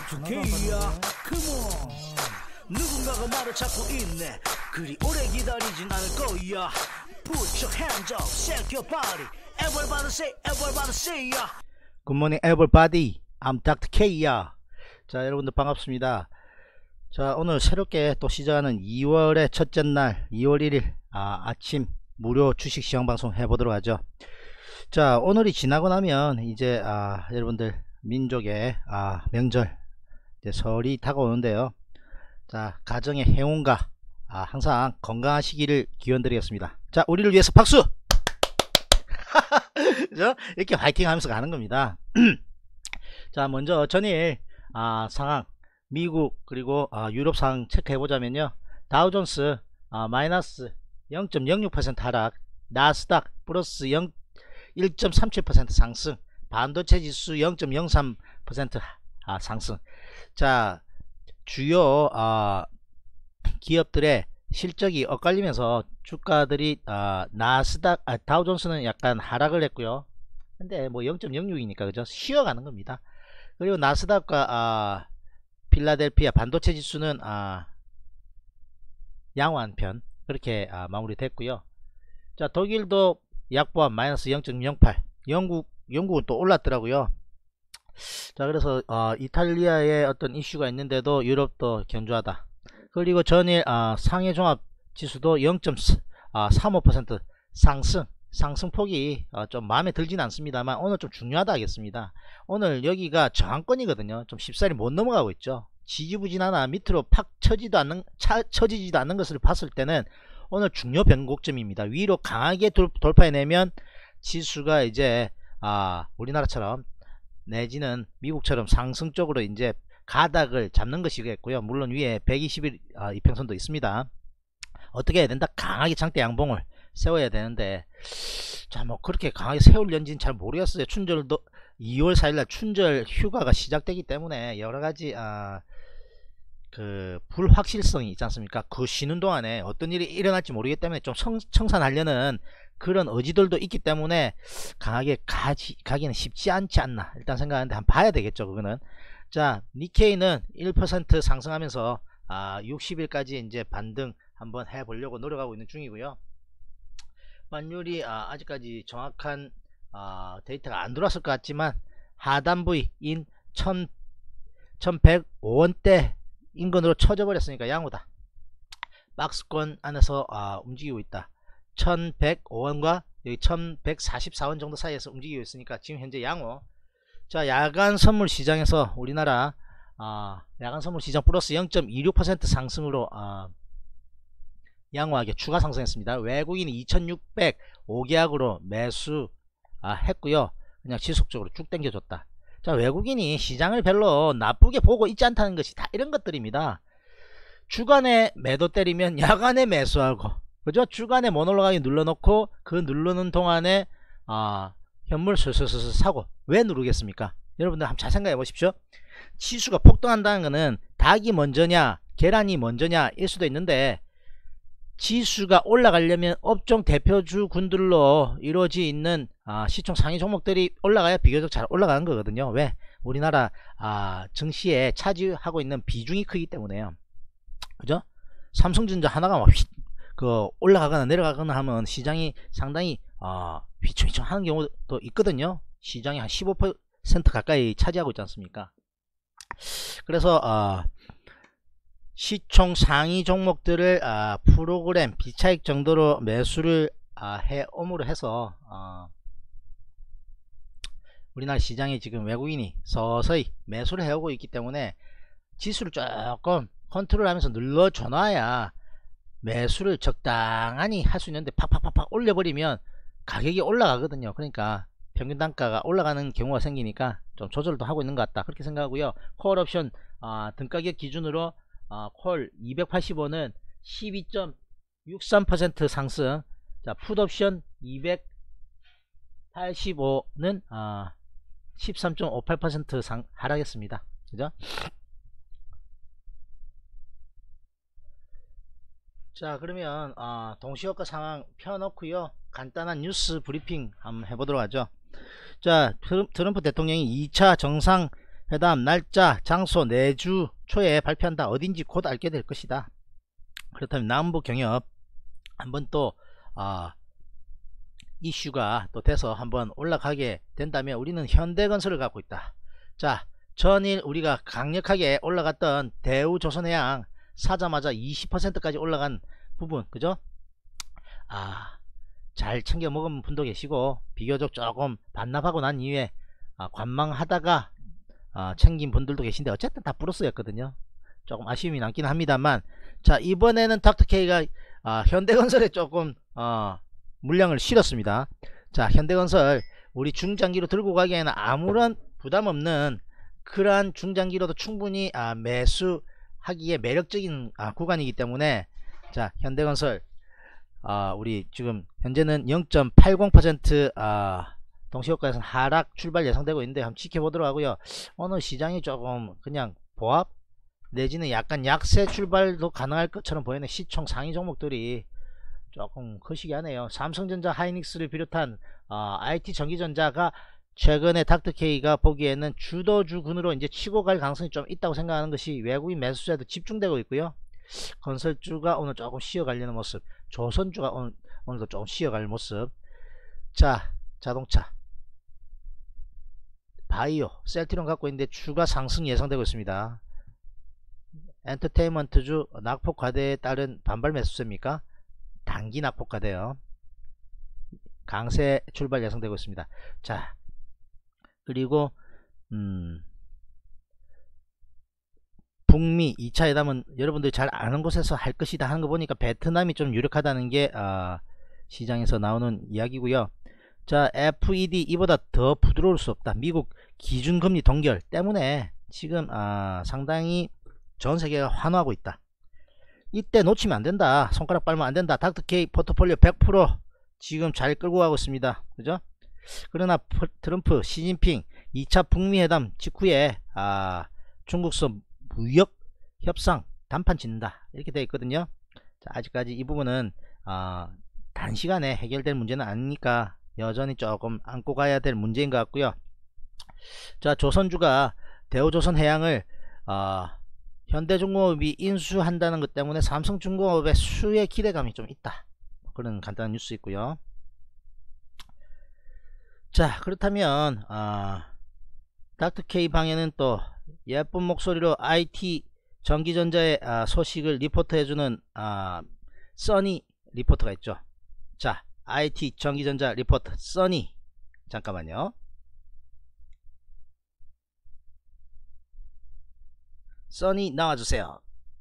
Dr. K야, come on. 누군가가 말을 찾고 있네. 그리 오래 기다리진 않을 거야. Put your hands up, shake your body. Everybody say ya. Good morning everybody. I'm Dr. K야. 자, 여러분들 반갑습니다. 자, 오늘 새롭게 또 시작하는 2월의 첫째 날 2월 1일 아침 무료 주식 시황 방송 해보도록 하죠. 자, 오늘이 지나고 나면 이제 여러분들 민족의 명절 이제 설이 다가오는데요. 자, 가정의 행운과 항상 건강하시기를 기원드리겠습니다. 자, 우리를 위해서 박수! 이렇게 화이팅 하면서 가는 겁니다. 자, 먼저 전일 상황 미국 그리고 유럽 상황 체크해 보자면요. 다우존스 마이너스 0.06% 하락, 나스닥 플러스 1.37% 상승, 반도체 지수 0.03% 상승. 자, 주요 기업들의 실적이 엇갈리면서 주가들이 나스닥 다우존스는 약간 하락을 했고요. 근데 뭐 0.06이니까 그죠? 쉬어가는 겁니다. 그리고 나스닥과 필라델피아 반도체 지수는 양호한 편 그렇게 마무리됐고요. 자, 독일도 약보합 마이너스 0.08, 영국은 또 올랐더라고요. 자, 그래서 이탈리아의 어떤 이슈가 있는데도 유럽도 견조하다. 그리고 전일 상해 종합 지수도 0.35% 상승폭이 좀 마음에 들진 않습니다만 오늘 좀 중요하다 하겠습니다. 오늘 여기가 저항권이거든요. 좀 쉽사리 못 넘어가고 있죠. 지지부진하나 밑으로 팍 처지지도 않는 것을 봤을 때는 오늘 중요 변곡점입니다. 위로 강하게 돌파해내면 지수가 이제 우리나라처럼 내지는 미국처럼 상승 쪽으로 이제 가닥을 잡는 것이겠고요. 물론 위에 120일 이평선도 있습니다. 어떻게 해야 된다? 강하게 장대 양봉을 세워야 되는데, 자, 뭐 그렇게 강하게 세울는지는 잘 모르겠어요. 춘절도 2월 4일날 춘절 휴가가 시작되기 때문에 여러가지 그 불확실성이 있지 않습니까? 그 쉬는 동안에 어떤 일이 일어날지 모르기 때문에 좀 청산하려는 그런 의지들도 있기 때문에 강하게 가기는 쉽지 않지 않나 일단 생각하는데 한번 봐야 되겠죠. 그거는. 자, 니케이는 1% 상승하면서 60일까지 이제 반등 한번 해보려고 노력하고 있는 중이고요. 환율이 아직까지 정확한 데이터가 안 들어왔을 것 같지만 하단 부위인 1105원대 인근으로 쳐져 버렸으니까 양호다. 박스권 안에서 움직이고 있다. 1105원과 여기 1144원 정도 사이에서 움직이고 있으니까 지금 현재 양호. 자, 야간 선물 시장에서 우리나라 야간 선물 시장 플러스 0.26% 상승으로 양호하게 추가 상승했습니다. 외국인이 2605계약으로 매수 했고요. 그냥 지속적으로 쭉 당겨줬다. 자, 외국인이 시장을 별로 나쁘게 보고 있지 않다는 것이 다 이런 것들입니다. 주간에 매도 때리면 야간에 매수하고, 그죠? 주간에 못 올라가게 눌러놓고 그 누르는 동안에 현물 슬슬슬 사고. 왜 누르겠습니까? 여러분들 한번 잘 생각해 보십시오. 지수가 폭등한다는 것은 닭이 먼저냐 계란이 먼저냐 일 수도 있는데, 지수가 올라가려면 업종 대표주 군들로 이루어져 있는 시총 상위 종목들이 올라가야 비교적 잘 올라가는 거거든요. 왜? 우리나라 증시에 차지하고 있는 비중이 크기 때문에요. 그죠? 삼성전자 하나가 막 올라가거나 내려가거나 하면 시장이 상당히 휘청휘청 하는 경우도 있거든요. 시장이 한 15% 가까이 차지하고 있지 않습니까? 그래서 시총 상위 종목들을 프로그램 비차익 정도로 매수를 해옴으로 해서 우리나라 시장이 지금 외국인이 서서히 매수를 해오고 있기 때문에 지수를 조금 컨트롤하면서 눌러줘 놔야 매수를 적당히 할 수 있는데 팍팍팍팍 올려버리면 가격이 올라가거든요. 그러니까 평균 단가가 올라가는 경우가 생기니까 좀 조절도 하고 있는 것 같다 그렇게 생각하고요. 콜옵션 등가격 기준으로 콜 280원은 12.63% 상승. 자, 풋옵션 285는 13.58% 하락했습니다. 그죠? 자, 그러면 동시효과 상황 펴놓고요. 간단한 뉴스 브리핑 한번 해보도록 하죠. 자, 트럼프 대통령이 2차 정상 회담 날짜 장소 내주 초에 발표한다. 어딘지 곧 알게 될 것이다. 그렇다면 남북 경협 한번 또 이슈가 또 돼서 한번 올라가게 된다면 우리는 현대건설을 갖고 있다. 자, 전일 우리가 강력하게 올라갔던 대우조선해양 사자마자 20%까지 올라간 부분, 그죠? 잘 챙겨 먹은 분도 계시고 비교적 조금 반납하고 난 이후에 관망하다가 챙긴 분들도 계신데 어쨌든 다 플러스였거든요. 조금 아쉬움이 남긴 합니다만, 자, 이번에는 닥터케이가 현대건설에 조금 물량을 실었습니다. 자, 현대건설 우리 중장기로 들고 가기에는 아무런 부담 없는 그러한 중장기로도 충분히 매수하기에 매력적인 구간이기 때문에, 자, 현대건설 우리 지금 현재는 0.80% 동시효과에서는 하락 출발 예상되고 있는데 한번 지켜보도록 하고요. 오늘 시장이 조금 그냥 보합 내지는 약간 약세 출발도 가능할 것처럼 보이는 시총 상위 종목들이 조금 거시기하네요. 삼성전자, 하이닉스를 비롯한 IT 전기전자가 최근에 닥터케이가 보기에는 주도주군으로 이제 치고 갈 가능성이 좀 있다고 생각하는 것이 외국인 매수세도 집중되고 있고요. 건설주가 오늘 조금 쉬어가려는 모습, 조선주가 오늘도 조금 쉬어갈 모습. 자, 자동차, 바이오, 셀트리온 갖고 있는데 주가 상승 예상되고 있습니다. 엔터테인먼트주 낙폭 과대에 따른 반발 매수세입니까? 단기 낙폭 과대요. 강세 출발 예상되고 있습니다. 자, 그리고 북미 2차 회담은 여러분들이 잘 아는 곳에서 할 것이다 하는 거 보니까 베트남이 좀 유력하다는 게 시장에서 나오는 이야기고요. 자, FED 이보다 더 부드러울 수 없다. 미국 기준금리 동결 때문에 지금 상당히 전 세계가 환호하고 있다. 이때 놓치면 안된다. 손가락 빨면 안된다. 닥터케이 포트폴리오 100% 지금 잘 끌고 가고 있습니다. 그죠? 그러나 트럼프, 시진핑 2차 북미 회담 직후에 중국서 무역 협상 단판 짓는다 이렇게 되어 있거든요. 자, 아직까지 이 부분은 단시간에 해결될 문제는 아니니까 여전히 조금 안고 가야 될 문제인 것 같고요. 자, 조선주가 대우조선해양을 현대중공업이 인수한다는 것 때문에 삼성중공업의 수의 기대감이 좀 있다. 그런 간단한 뉴스 있고요. 자, 그렇다면 닥터케이 방에는 또 예쁜 목소리로 IT 전기전자의 소식을 리포트해주는 써니 리포터가 있죠. 자, IT 전기전자 리포터 써니, 잠깐만요. 써니 나와주세요.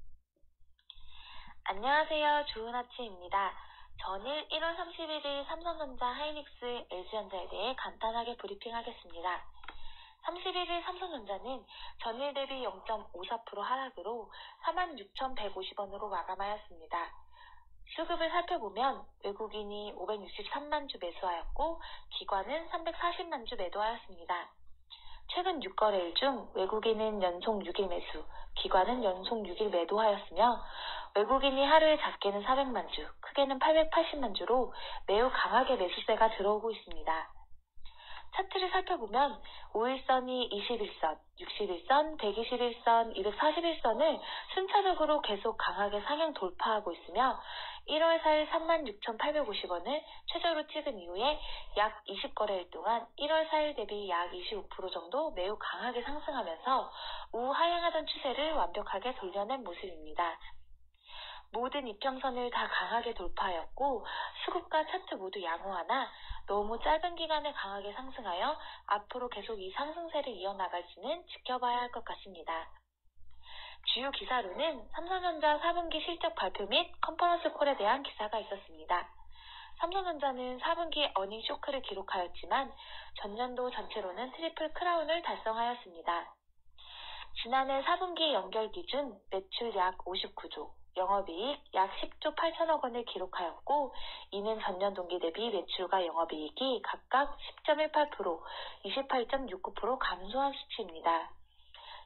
안녕하세요. 좋은 아침입니다. 전일 1월 31일 삼성전자, 하이닉스, LG전자에 대해 간단하게 브리핑하겠습니다. 31일 삼성전자는 전일 대비 0.54% 하락으로 46,150원으로 마감하였습니다. 수급을 살펴보면 외국인이 563만 주 매수하였고 기관은 340만 주 매도하였습니다. 최근 6거래일 중 외국인은 연속 6일 매수, 기관은 연속 6일 매도하였으며 외국인이 하루에 작게는 400만 주, 크게는 880만 주로 매우 강하게 매수세가 들어오고 있습니다. 차트를 살펴보면 5일선이 21선, 61선, 121선, 241선을 순차적으로 계속 강하게 상향 돌파하고 있으며 1월 4일 36,850원을 최저로 찍은 이후에 약 20거래일 동안 1월 4일 대비 약 25% 정도 매우 강하게 상승하면서 우하향하던 추세를 완벽하게 돌려낸 모습입니다. 모든 이평선을 다 강하게 돌파하였고 수급과 차트 모두 양호하나 너무 짧은 기간에 강하게 상승하여 앞으로 계속 이 상승세를 이어나갈지는 지켜봐야 할 것 같습니다. 주요 기사로는 삼성전자 4분기 실적 발표 및 컨퍼런스 콜에 대한 기사가 있었습니다. 삼성전자는 4분기 어닝 쇼크를 기록하였지만 전년도 전체로는 트리플 크라운을 달성하였습니다. 지난해 4분기 연결 기준 매출 약 59조, 영업이익 약 10조 8천억 원을 기록하였고 이는 전년 동기 대비 매출과 영업이익이 각각 10.18%, 28.69% 감소한 수치입니다.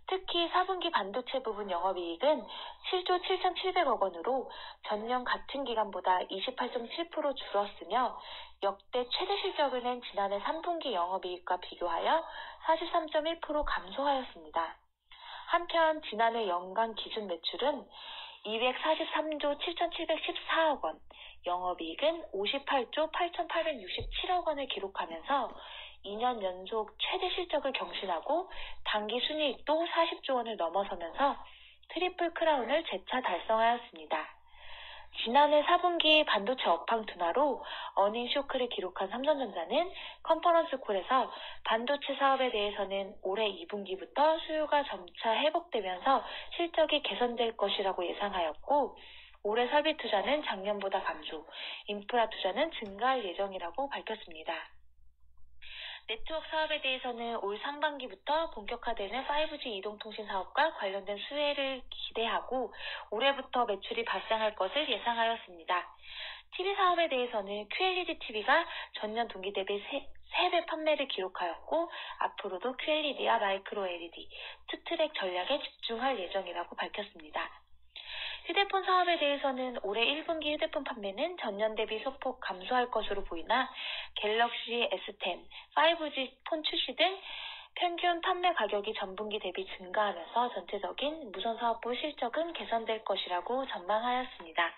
특히 4분기 반도체 부분 영업이익은 7조 7,700억 원으로 전년 같은 기간보다 28.7% 줄었으며 역대 최대 실적을 낸 지난해 3분기 영업이익과 비교하여 43.1% 감소하였습니다. 한편 지난해 연간 기준 매출은 243조 7,714억 원, 영업이익은 58조 8,867억 원을 기록하면서 2년 연속 최대 실적을 경신하고 당기 순이익도 40조 원을 넘어서면서 트리플 크라운을 재차 달성하였습니다. 지난해 4분기 반도체 업황 둔화로 어닝 쇼크를 기록한 삼성전자는 컨퍼런스 콜에서 반도체 사업에 대해서는 올해 2분기부터 수요가 점차 회복되면서 실적이 개선될 것이라고 예상하였고 올해 설비 투자는 작년보다 감소, 인프라 투자는 증가할 예정이라고 밝혔습니다. 네트워크 사업에 대해서는 올 상반기부터 본격화되는 5G 이동통신 사업과 관련된 수혜를 기대하고 올해부터 매출이 발생할 것을 예상하였습니다. TV 사업에 대해서는 QLED TV가 전년 동기 대비 3배 판매를 기록하였고 앞으로도 QLED와 마이크로 LED, 투트랙 전략에 집중할 예정이라고 밝혔습니다. 휴대폰 사업에 대해서는 올해 1분기 휴대폰 판매는 전년 대비 소폭 감소할 것으로 보이나 갤럭시 S10, 5G 폰 출시 등 평균 판매 가격이 전분기 대비 증가하면서 전체적인 무선사업부 실적은 개선될 것이라고 전망하였습니다.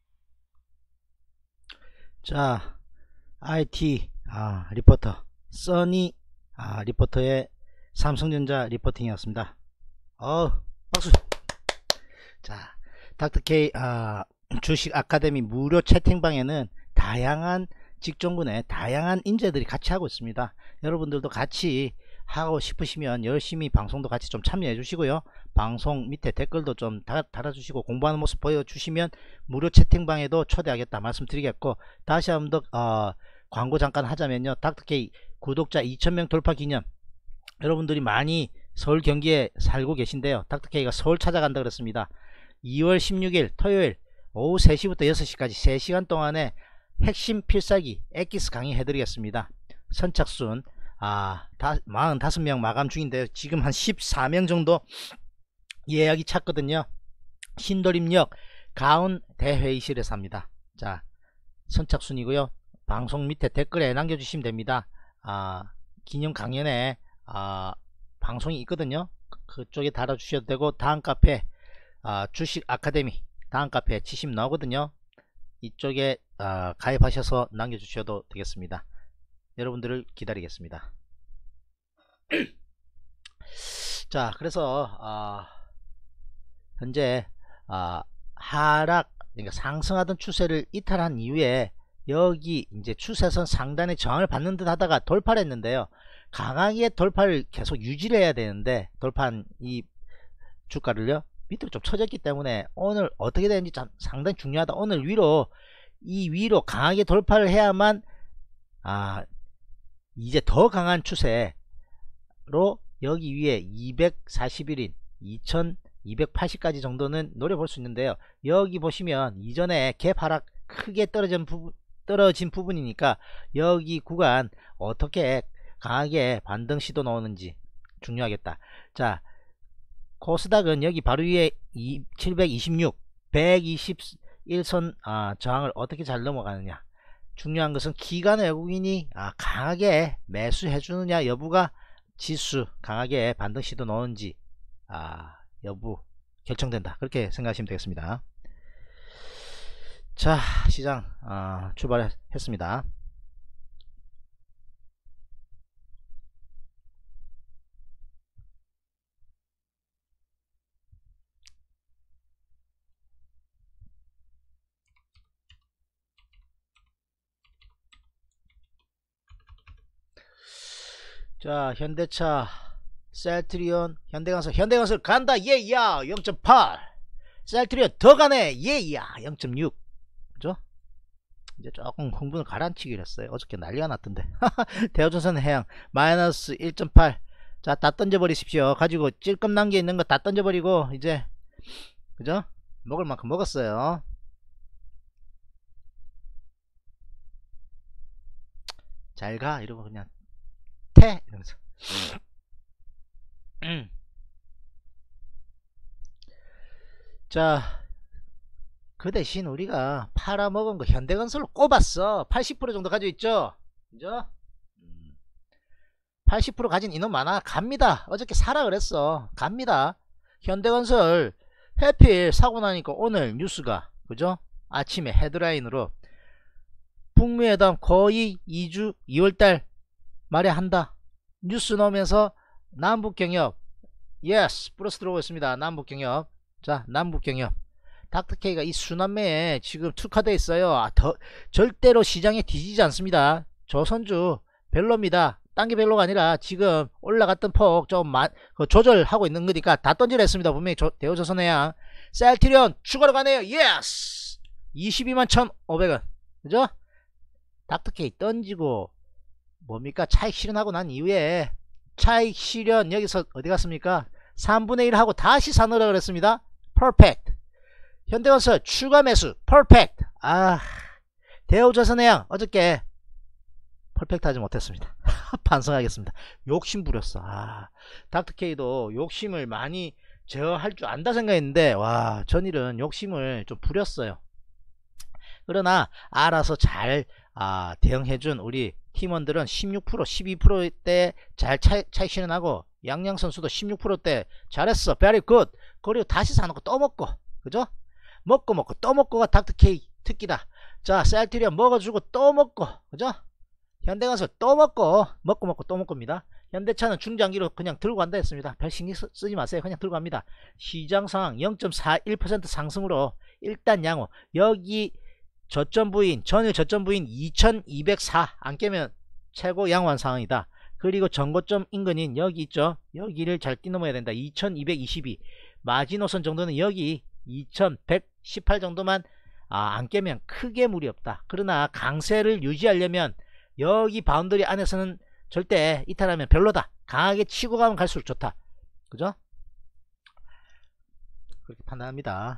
자, IT 리포터 써니 리포터의 삼성전자 리포팅이었습니다. 박수. 자, 닥터케이 주식 아카데미 무료 채팅방에는 다양한 직종군의 다양한 인재들이 같이 하고 있습니다. 여러분들도 같이 하고 싶으시면 열심히 방송도 같이 좀 참여해 주시고요. 방송 밑에 댓글도 좀 달아주시고 공부하는 모습 보여주시면 무료 채팅방에도 초대하겠다 말씀드리겠고, 다시 한번 더 광고 잠깐 하자면요. 닥터케이 구독자 2000명 돌파 기념, 여러분들이 많이 서울 경기에 살고 계신데요. 닥터케이가 서울 찾아간다 그랬습니다. 2월 16일 토요일 오후 3시부터 6시까지 3시간 동안에 핵심 필살기 엑기스 강의 해드리겠습니다. 선착순 45명 마감 중인데요. 지금 한 14명 정도 예약이 찼거든요. 신도림역 가운 대회의실에서 합니다. 자, 선착순이고요. 방송 밑에 댓글에 남겨주시면 됩니다. 기념 강연에 방송이 있거든요. 그쪽에 달아주셔도 되고, 다음 카페 주식 아카데미 다음 카페에 치시면 나오거든요. 이쪽에 가입하셔서 남겨주셔도 되겠습니다. 여러분들을 기다리겠습니다. 자, 그래서 현재 하락, 그러니까 상승하던 추세를 이탈한 이후에 여기 이제 추세선 상단의 저항을 받는 듯 하다가 돌파를 했는데요. 강하게 돌파를 계속 유지를 해야 되는데 돌파한 이 주가를요 밑으로 좀 쳐졌기 때문에 오늘 어떻게 되는지 참 상당히 중요하다. 오늘 위로 강하게 돌파를 해야만 이제 더 강한 추세로 여기 위에 241인 2280까지 정도는 노려볼 수 있는데요. 여기 보시면 이전에 갭 하락 크게 떨어진 부분이니까 여기 구간 어떻게 강하게 반등 시도 나오는지 중요하겠다. 자, 코스닥은 여기 바로 위에 726 121선 저항을 어떻게 잘 넘어가느냐. 중요한 것은 기관 외국인이 강하게 매수해 주느냐 여부가 지수 강하게 반등 시도 나오는지 여부 결정된다. 그렇게 생각하시면 되겠습니다. 자, 시장 출발했습니다. 자, 현대차, 셀트리온, 현대건설 간다. 예야 0.8. 셀트리온 더 가네. 예야 0.6. 그죠? 이제 조금 흥분을 가라앉히기로 했어요. 어저께 난리가 났던데. 대우조선 해양 마이너스 1.8. 자, 다 던져버리십시오. 가지고 찔끔 남겨 있는 거 다 던져버리고 이제, 그죠? 먹을 만큼 먹었어요. 잘 가 이러고 그냥 이러면서 자, 그 대신 우리가 팔아먹은 거 현대건설로 꼽았어. 80% 정도 가지고 있죠. 그죠? 80% 가진 인원 많아. 갑니다. 어저께 사라 그랬어. 갑니다. 현대건설 해필 사고 나니까 오늘 뉴스가, 그죠? 아침에 헤드라인으로 북미회담 거의 2주 2월달 말에 한다. 뉴스 나오면서 남북경협, 예스, 플러스 들어오고 있습니다. 남북경협. 자, 남북경협. 닥터케이가 이 순환매에 지금 특화되어 있어요. 절대로 시장에 뒤지지 않습니다. 조선주 별로입니다. 딴 게 별로가 아니라 지금 올라갔던 폭 좀 조절하고 있는 거니까 다 던지려 했습니다. 분명히 대우조선해양 셀트리온 추가로 가네요. 예스, 22만 1,500원. 그죠? 닥터케이 던지고 뭡니까? 차익 실현하고 난 이후에 차익 실현 여기서 어디 갔습니까? 3분의 1 하고 다시 사놓으라 그랬습니다. 퍼펙트. 현대건설 추가 매수 퍼펙트. 대우조선해양 어저께 퍼펙트 하지 못했습니다. 반성하겠습니다. 욕심 부렸어. 닥터케이도 욕심을 많이 제어할 줄 안다 생각했는데 와, 전일은 욕심을 좀 부렸어요. 그러나 알아서 잘 대응해준 우리 팀원들은 16% 12%대 잘 차익 실현하고 양양 선수도 16%대 잘했어. 베리 굿. 그리고 다시 사놓고 또 먹고, 그죠? 먹고 또 먹고가 닥터케이 특기다. 자, 셀트리온 먹어주고 또 먹고, 그죠? 현대건설 또 먹고 또 먹고입니다. 현대차는 중장기로 그냥 들고 간다 했습니다. 별 신경 쓰지 마세요. 그냥 들고 갑니다. 시장 상황 0.41% 상승으로 일단 양호. 여기 저점 부인, 전일 저점 부인 2204 안 깨면 최고 양호한 상황이다. 그리고 전고점 인근인 여기 있죠. 여기를 잘 뛰어넘어야 된다. 2222 마지노선 정도는 여기 2118 정도만 안 깨면 크게 무리 없다. 그러나 강세를 유지하려면 여기 바운더리 안에서는 절대 이탈하면 별로다. 강하게 치고 가면 갈수록 좋다. 그죠? 그렇게 판단합니다.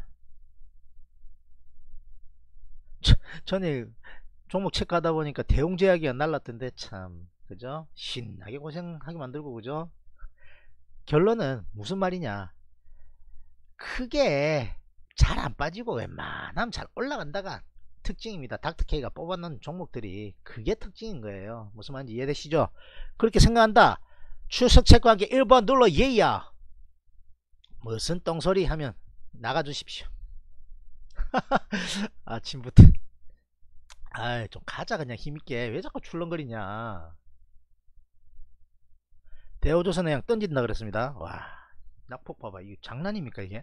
전에 종목 체크하다 보니까 대웅제약이 날랐던데 참, 그죠? 신나게 고생하게 만들고, 그죠? 결론은 무슨 말이냐, 크게 잘 안 빠지고 웬만하면 잘 올라간다가 특징입니다. 닥터케이가 뽑아놓은 종목들이 그게 특징인 거예요. 무슨 말인지 이해되시죠? 그렇게 생각한다. 추석 체크하기 1번 눌러 예야. 무슨 똥소리 하면 나가주십시오. 아침부터 좀 가자. 그냥 힘있게. 왜 자꾸 출렁거리냐. 대우조선해양 던진다 그랬습니다. 와, 낙폭 봐봐. 이거 장난입니까 이게?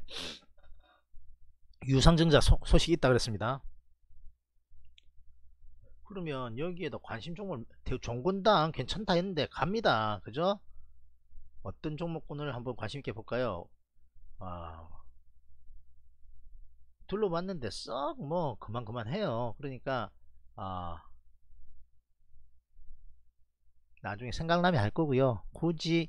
유상증자 소식이 있다 그랬습니다. 그러면 여기에다 관심 종목 종군당 괜찮다 했는데 갑니다. 그죠? 어떤 종목군을 한번 관심있게 볼까요? 둘러봤는데 썩 뭐 그만 해요. 그러니까 나중에 생각나면 할 거고요. 굳이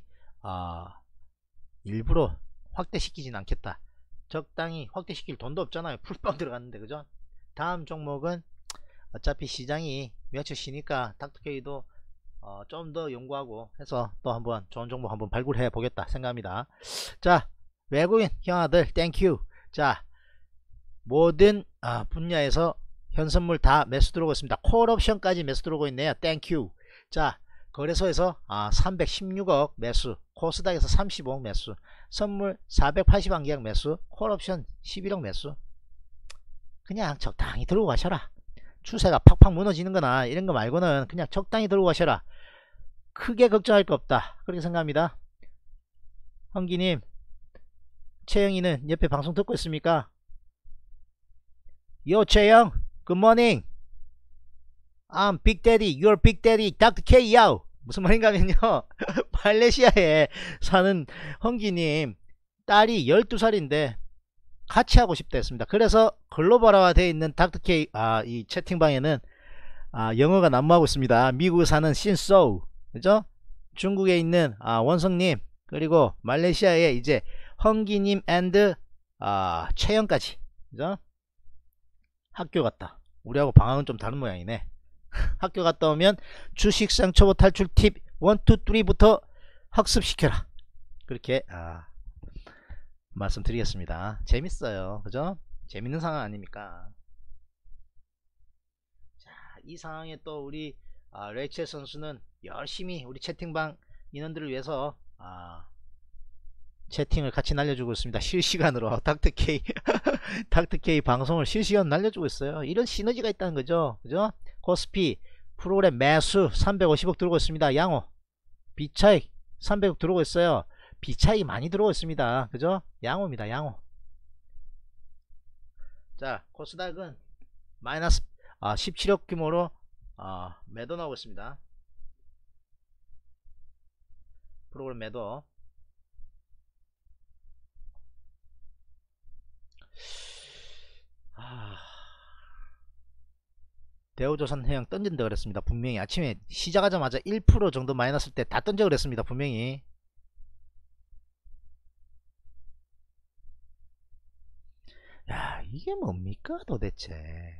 일부러 확대시키진 않겠다. 적당히 확대시킬 돈도 없잖아요. 풀빵 들어갔는데, 그죠? 다음 종목은 어차피 시장이 며칠 쉬니까 닥터케이도 좀 더 연구하고 해서 또 한번 좋은 종목 한번 발굴해 보겠다 생각합니다. 자, 외국인 형아들 땡큐. 자, 모든 분야에서 현선물 다 매수 들어오고 있습니다. 콜옵션까지 매수 들어오고 있네요. 땡큐. 자, 거래소에서 316억 매수, 코스닥에서 35억 매수, 선물 480원 계약 매수, 콜옵션 11억 매수. 그냥 적당히 들고 가셔라. 추세가 팍팍 무너지는 거나 이런 거 말고는 그냥 적당히 들고 가셔라. 크게 걱정할 거 없다. 그렇게 생각합니다. 헌기님, 채영이는 옆에 방송 듣고 있습니까? 요 채영, good morning. I'm Big Daddy, you're Big Daddy, Dr. K, yo. 무슨 말인가 하면요, 말레이시아에 사는 헌기님 딸이 12살인데 같이 하고 싶다 했습니다. 그래서 글로벌화 되어 있는 닥터 K 이 채팅방에는 영어가 난무하고 있습니다. 미국에 사는 신소우, 그죠? 중국에 있는 원성님, 그리고 말레이시아에 이제 헌기님 앤드 채영까지, 그죠? 학교 갔다. 우리하고 방향은 좀 다른 모양이네. 학교 갔다 오면 주식시장 초보 탈출 팁 1, 2, 3부터 학습시켜라. 그렇게 말씀드리겠습니다. 재밌어요. 그죠? 재밌는 상황 아닙니까? 자, 이 상황에 또 우리 레이첼 선수는 열심히 우리 채팅방 인원들을 위해서 채팅을 같이 날려주고 있습니다. 실시간으로 닥터K 닥터K 방송을 실시간으로 날려주고 있어요. 이런 시너지가 있다는 거죠. 그죠? 코스피 프로그램 매수 350억 들어오고 있습니다. 양호 비차익 300억 들어오고 있어요. 비차익이 많이 들어오고 있습니다. 그죠? 양호입니다. 양호. 자, 코스닥은 마이너스 17억 규모로 매도 나오고 있습니다. 프로그램 매도. 대우조선해양 던진다 그랬습니다. 분명히 아침에 시작하자마자 1% 정도 마이너스 때 다 던져 그랬습니다. 분명히. 야, 이게 뭡니까 도대체.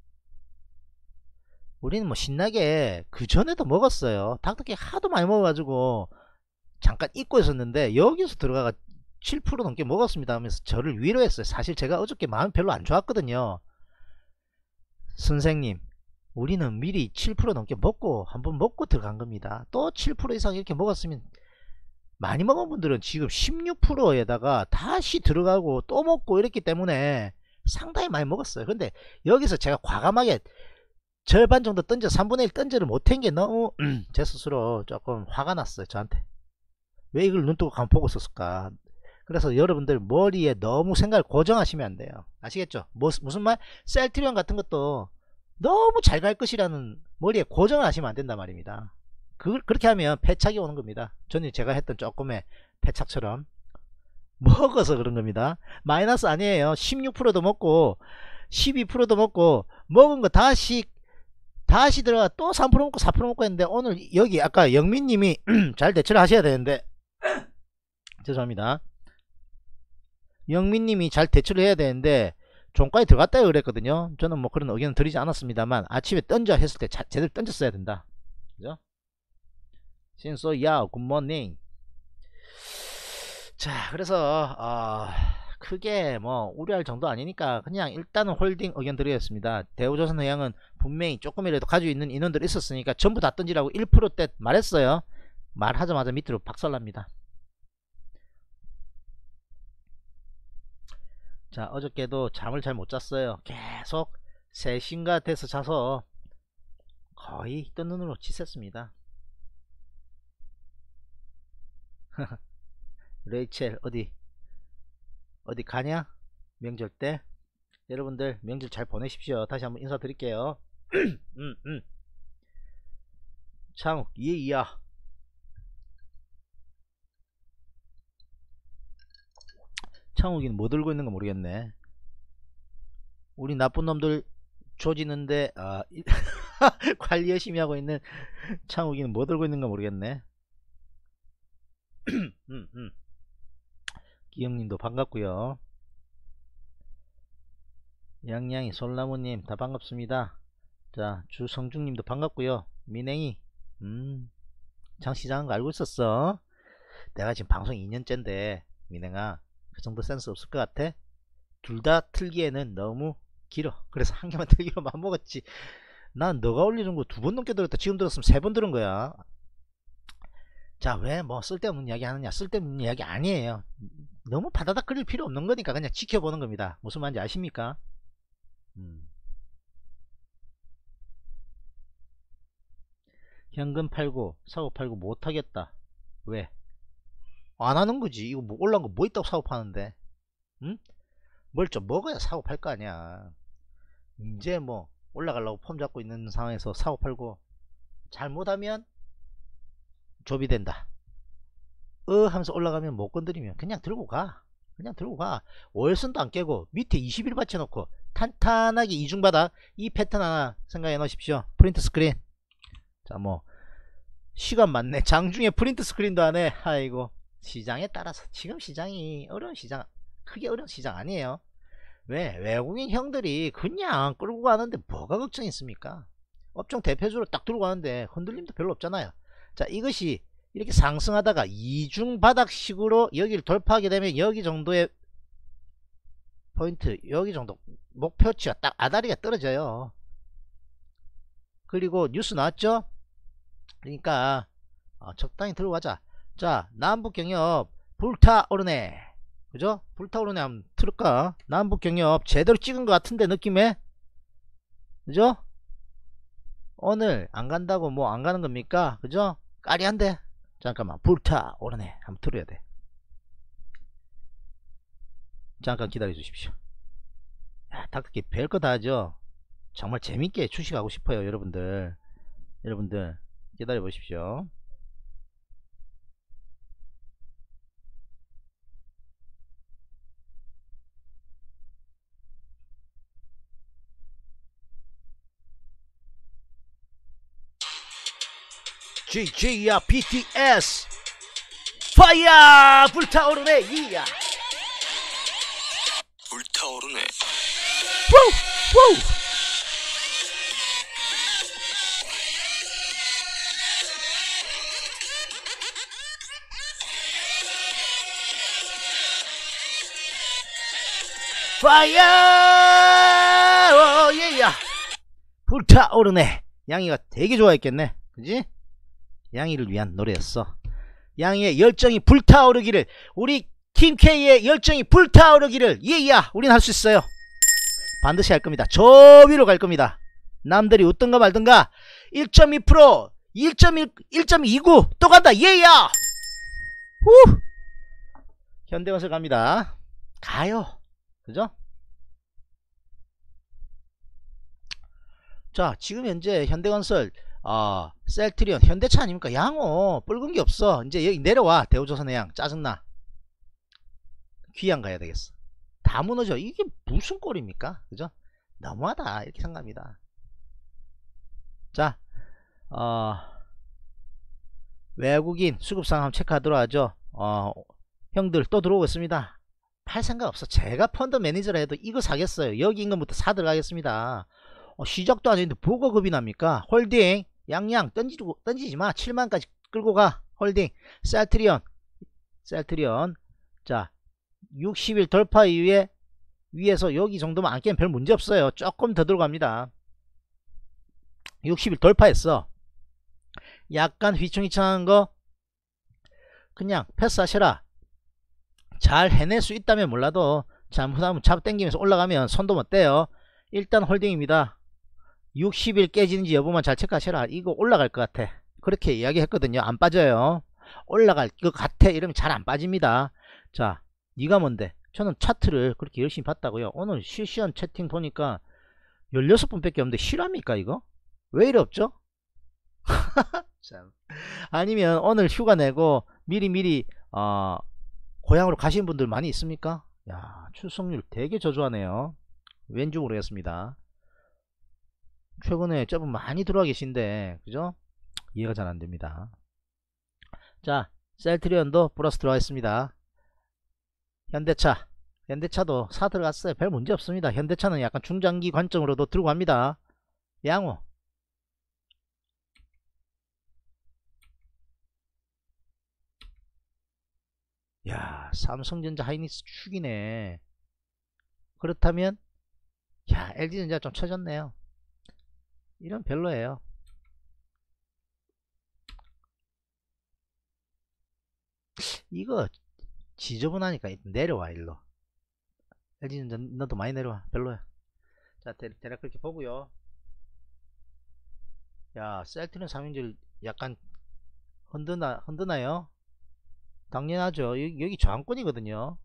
우리는 뭐 신나게 그 전에도 먹었어요. 닭닭이 하도 많이 먹어가지고 잠깐 잊고 있었는데 여기서 들어가가 7% 넘게 먹었습니다 하면서 저를 위로했어요. 사실 제가 어저께 마음이 별로 안 좋았거든요. 선생님, 우리는 미리 7% 넘게 먹고 한번 먹고 들어간 겁니다. 또 7% 이상 이렇게 먹었으면, 많이 먹은 분들은 지금 16%에다가 다시 들어가고 또 먹고 이랬기 때문에 상당히 많이 먹었어요. 근데 여기서 제가 과감하게 절반 정도 던져 3분의 1 던져를 못한 게 너무 제 스스로 조금 화가 났어요. 저한테 왜 이걸 눈 뜨고 가만 보고 있었을까. 그래서 여러분들 머리에 너무 생각을 고정하시면 안 돼요. 아시겠죠? 무슨 말? 셀트리온 같은 것도 너무 잘 갈 것이라는 머리에 고정을 하시면 안 된단 말입니다. 그렇게 하면 패착이 오는 겁니다. 저는 제가 했던 조금의 패착처럼 먹어서 그런 겁니다. 마이너스 아니에요. 16%도 먹고 12%도 먹고 먹은 거 다시 들어가 또 3% 먹고 4% 먹고 했는데, 오늘 여기 아까 영민님이 잘 대처를 하셔야 되는데 죄송합니다. 영민님이 잘 대처를 해야 되는데 종가에 들어갔다 그랬거든요. 저는 뭐 그런 의견은 드리지 않았습니다만 아침에 던져 했을 때 제대로 던졌어야 된다. 그죠? 신소야 굿모닝. 자, 그래서 크게 뭐 우려할 정도 아니니까 그냥 일단은 홀딩 의견 드리겠습니다. 대우조선해양은 분명히 조금이라도 가지고 있는 인원들이 있었으니까 전부 다 던지라고 1%대 말했어요. 말하자마자 밑으로 박살납니다. 자, 어저께도 잠을 잘 못 잤어요. 계속 3시인가 돼서 자서 거의 뜬 눈으로 치샜습니다. 레이첼 어디 가냐? 명절 때 여러분들 명절 잘 보내십시오. 다시 한번 인사드릴게요. 창욱 예이야. 창욱이는 뭐 들고 있는 거 모르겠네. 우리 나쁜 놈들 조지는데 관리 열심히 하고 있는 창욱이는 뭐 들고 있는 거 모르겠네. 기영님도 반갑고요. 양양이 솔나무님 다 반갑습니다. 자, 주성중님도 반갑고요. 민행이 장시장한 거 알고 있었어. 내가 지금 방송 2년째인데 민행아, 그 정도 센스 없을 것 같아? 둘 다 틀기에는 너무 길어. 그래서 한 개만 틀기로 맘먹었지. 난 너가 올리는 거 2번 넘게 들었다. 지금 들었으면 3번 들은 거야. 자, 왜 뭐 쓸데없는 이야기 하느냐? 쓸데없는 이야기 아니에요. 너무 바다닥 거릴 필요 없는 거니까 그냥 지켜보는 겁니다. 무슨 말인지 아십니까? 현금 팔고 사고 팔고 못하겠다. 왜? 안 하는 거지. 이거 뭐 올라온 거 뭐 있다고 사고 파는데? 응? 뭘 좀 먹어야 사고 팔 거 아니야. 이제 뭐 올라가려고 폼 잡고 있는 상황에서 사고 팔고 잘못하면 조비 된다. 하면서 올라가면 못 건드리면 그냥 들고 가. 그냥 들고 가. 월선도 안 깨고 밑에 20일 받쳐놓고 탄탄하게 이중바닥, 이 패턴 하나 생각해 놓으십시오. 프린트 스크린. 자, 뭐 시간 많네. 장중에 프린트 스크린도 안해. 아이고, 시장에 따라서 지금 시장이 크게 어려운 시장 아니에요. 왜? 외국인 형들이 그냥 끌고 가는데 뭐가 걱정이 있습니까? 업종 대표주로 딱 들고 가는데 흔들림도 별로 없잖아요. 자, 이것이 이렇게 상승하다가 이중바닥식으로 여기를 돌파하게 되면 여기 정도의 포인트 여기 정도 목표치가 딱 아다리가 떨어져요. 그리고 뉴스 나왔죠. 그러니까 적당히 들어가자. 자, 남북경협 불타오르네. 그죠? 불타오르네 한번 틀을까? 남북경협 제대로 찍은 것 같은데 느낌에. 그죠? 오늘 안 간다고 뭐 안 가는 겁니까? 그죠? 까리한데. 잠깐만, 불타오르네 한번 틀어야 돼. 잠깐 기다려 주십시오. 야, 닥터기 별거 다 하죠. 정말 재밌게 주식하고 싶어요. 여러분들 기다려 보십시오. GG야 BTS 파이어 불타오르네 이야 불타오르네. 우! 파이어 예야 불타오르네. 양이가 되게 좋아했겠네. 그지? 양이를 위한 노래였어. 양이의 열정이 불타오르기를, 우리 팀K의 열정이 불타오르기를 예야 우린 할 수 있어요. 반드시 할 겁니다. 저 위로 갈 겁니다. 남들이 웃든가 말든가. 1.2% 1.29 또 간다 예야. 후! 현대건설 갑니다. 가요. 그죠? 자, 지금 현재 현대건설 셀트리온 현대차 아닙니까? 양호 붉은 게 없어. 이제 여기 내려와. 대우조선해양 짜증나. 귀양 가야 되겠어. 다 무너져. 이게 무슨 꼴입니까? 그죠? 너무하다 이렇게 생각합니다. 자, 외국인 수급상황 체크하도록 하죠. 형들 또 들어오고 있습니다. 팔 생각 없어. 제가 펀드 매니저라 해도 이거 사겠어요. 여기 인근부터 사 들어가겠습니다. 시작도 안 했는데 뭐가 겁이 납니까? 홀딩 양양 던지지마. 7만까지 끌고 가. 홀딩 셀트리온 자 60일 돌파 이후에 위에서 여기 정도만 안 깨면 별 문제 없어요. 조금 더 들어갑니다. 60일 돌파했어. 약간 휘청휘청한 거 그냥 패스하셔라. 잘 해낼 수 있다면 몰라도 잘못하면 잡당기면서 올라가면 손도 못 대요. 일단 홀딩입니다. 60일 깨지는지 여부만 잘 체크하셔라. 이거 올라갈 것 같아. 그렇게 이야기했거든요. 안 빠져요. 올라갈 것 같아 이러면 잘 안 빠집니다. 자, 니가 뭔데? 저는 차트를 그렇게 열심히 봤다고요. 오늘 실시간 채팅 보니까 16분 밖에 없는데 실합니까 이거? 왜 이래 없죠? 참. 아니면 오늘 휴가 내고 미리 고향으로 가시는 분들 많이 있습니까? 야, 출석률 되게 저조하네요. 왠지 모르겠습니다. 최근에 저분 많이 들어와 계신데 그죠? 이해가 잘 안됩니다. 자, 셀트리온도 플러스 들어와 있습니다. 현대차도 사 들어갔어요. 별 문제 없습니다. 현대차는 약간 중장기 관점으로도 들고 갑니다. 양호 야, 삼성전자 하이닉스 축이네. 그렇다면 야, LG전자 좀 쳐졌네요. 이런 별로예요. 이거 지저분하니까 내려와 일로. LG전자 너도 많이 내려와. 별로야. 자, 대략 그렇게 보고요. 야, 셀트리온 삼형제를 약간 흔드나요? 당연하죠. 여기 저항권이거든요.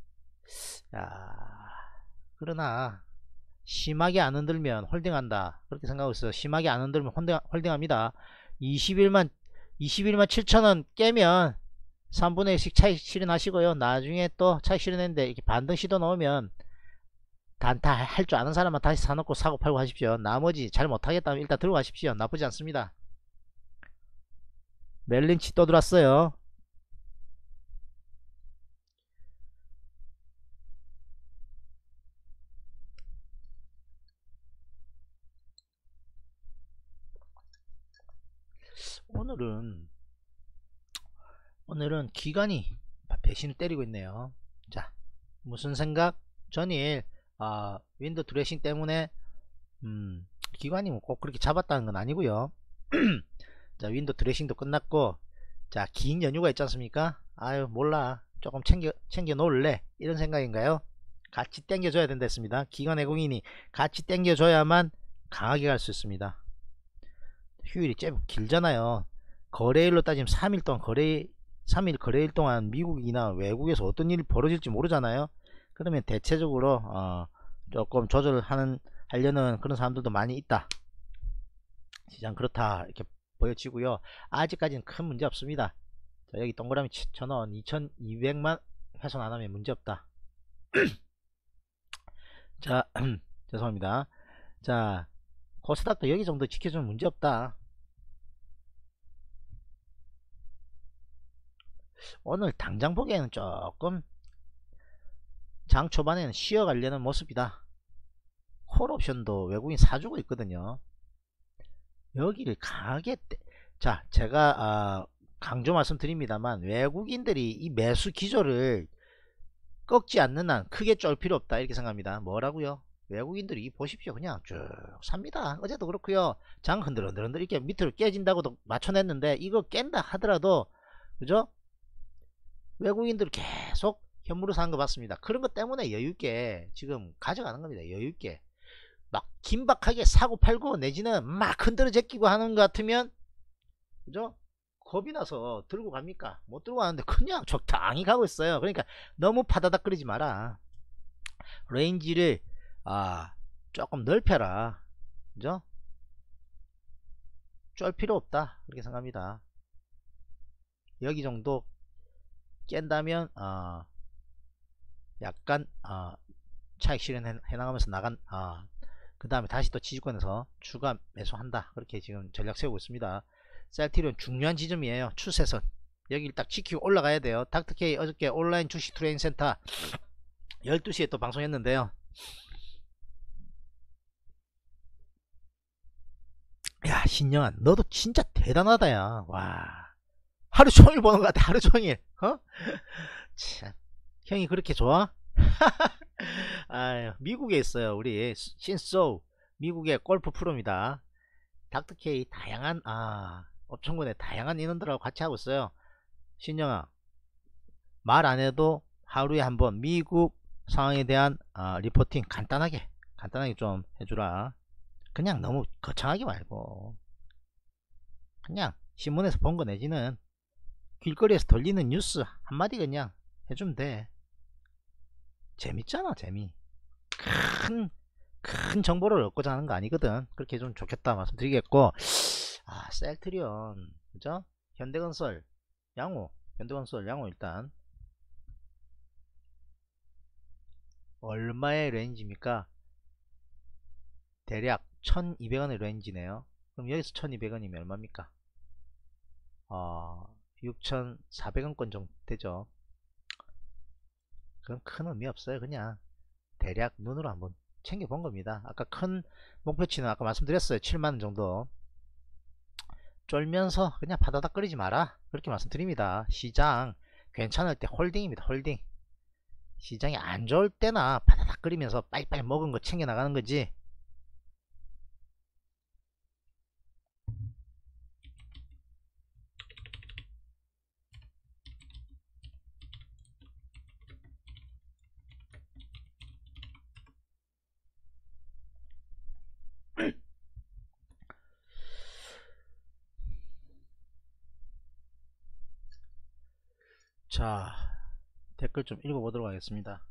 야, 그러나 심하게 안 흔들면 홀딩한다 그렇게 생각하고 있어요. 심하게 안 흔들면 홀딩합니다. 21만 7천원 깨면 3분의 1씩 차익 실현하시고요. 나중에 또 차익 실현했는데 이렇게 반등 시도 넣으면 단타 할 줄 아는 사람만 다시 사놓고 사고 팔고 하십시오. 나머지 잘 못하겠다면 일단 들고 가십시오. 나쁘지 않습니다. 멜린치 또 들어왔어요. 오늘은 기관이 배신을 때리고 있네요. 자, 무슨 생각? 전일 윈도 드레싱 때문에 기관이 뭐 꼭 그렇게 잡았다는 건 아니고요. 자, 윈도 드레싱도 끝났고, 자, 긴 연휴가 있지 않습니까? 아유, 몰라, 조금 챙겨 놓을래, 이런 생각인가요? 같이 땡겨줘야 된다 했습니다. 기관 외국인이 같이 땡겨줘야만 강하게 갈 수 있습니다. 휴일이 제법 길잖아요. 거래일로 따지면 3일 동안 3일 거래일 동안 미국이나 외국에서 어떤 일이 벌어질지 모르잖아요. 그러면 대체적으로 조금 하려는 그런 사람들도 많이 있다. 시장 그렇다 이렇게 보여지고요. 아직까지는 큰 문제 없습니다. 자, 여기 동그라미 7,000원 2200만 훼손 안하면 문제없다. 자, 죄송합니다. 자, 코스닥도 여기 정도 지켜주면 문제없다. 오늘 당장 보기에는 조금 장 초반에는 쉬어가려는 모습이다. 콜옵션도 외국인 사주고 있거든요. 여기를 강하게 자, 제가 강조 말씀드립니다만, 외국인들이 이 매수 기조를 꺾지 않는 한 크게 쫄 필요 없다, 이렇게 생각합니다. 뭐라고요? 외국인들이 보십시오, 그냥 쭉 삽니다. 어제도 그렇고요. 장 흔들흔들 이렇게 밑으로 깨진다고도 맞춰냈는데, 이거 깬다 하더라도, 그죠? 외국인들 계속 현물을 사는 거 봤습니다. 그런 것 때문에 여유있게 지금 가져가는 겁니다. 여유있게 막 긴박하게 사고 팔고 내지는 막 흔들어 제끼고 하는 것 같으면, 그죠? 겁이 나서 들고 갑니까? 못 들고 가는데 그냥 적당히 가고 있어요. 그러니까 너무 파다닥 거리지 마라. 레인지를 조금 넓혀라, 그죠? 쫄 필요 없다, 그렇게 생각합니다. 여기 정도 깬다면 약간 차익 실현해 나가면서 그 다음에 다시 또 지지권에서 추가 매수한다, 그렇게 지금 전략 세우고 있습니다. 셀트리온 중요한 지점이에요. 추세선 여기를 딱 지키고 올라가야 돼요. 닥터케이 어저께 온라인 주식 트레이닝 센터 12시에 또 방송했는데요. 야, 신영아, 너도 진짜 대단하다, 야. 와, 하루 종일 보는 것 같아, 하루 종일. 참, 형이 그렇게 좋아? 아유, 미국에 있어요. 우리 신소우, 미국의 골프 프로입니다. 닥터케이 다양한 업종군의 다양한 인원들하고 같이 하고 있어요. 신영아, 말 안해도 하루에 한번 미국 상황에 대한 리포팅 간단하게 좀 해주라. 그냥 너무 거창하게 말고, 그냥 신문에서 본 거 내지는 길거리에서 들리는 뉴스 한마디 그냥 해주면 돼. 재밌잖아, 재미. 큰 정보를 얻고자 하는 거 아니거든. 그렇게 좀 좋겠다 말씀드리겠고, 셀트리온, 그죠? 현대건설, 현대건설, 양호 일단 얼마의 레인지입니까? 대략 1200원의 레인지네요. 그럼 여기서 1200원이면 얼마입니까? 6400원권 정도 되죠. 그럼 큰 의미 없어요. 그냥 대략 눈으로 한번 챙겨본 겁니다. 아까 큰 목표치는 아까 말씀드렸어요. 7만원 정도. 쫄면서 그냥 파다닥 거리지 마라, 그렇게 말씀드립니다. 시장 괜찮을 때 홀딩입니다. 홀딩. 시장이 안 좋을 때나 파다닥 거리면서 빨리빨리 먹은 거 챙겨 나가는 거지. 자, 댓글 좀 읽어보도록 하겠습니다.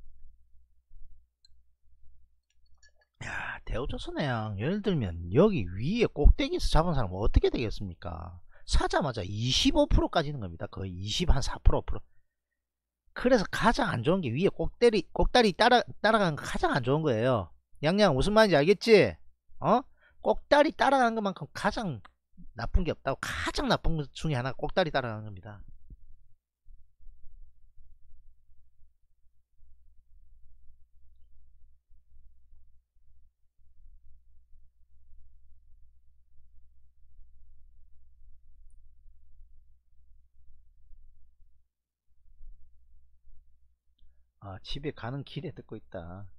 야, 대우조선해양 예를 들면 여기 위에 꼭대기에서 잡은 사람은 어떻게 되겠습니까? 사자마자 25%까지는 겁니다. 거의 20, 한 4%, 5%. 그래서 가장 안 좋은 게 위에 꼭다리 따라가는 거 가장 안 좋은 거예요. 양양 무슨 말인지 알겠지? 꼭다리 따라가는 것만큼 가장 나쁜 게 없다고. 가장 나쁜 것 중에 하나가 꼭다리 따라가는 겁니다. 집에 가는 길에 듣고 있다.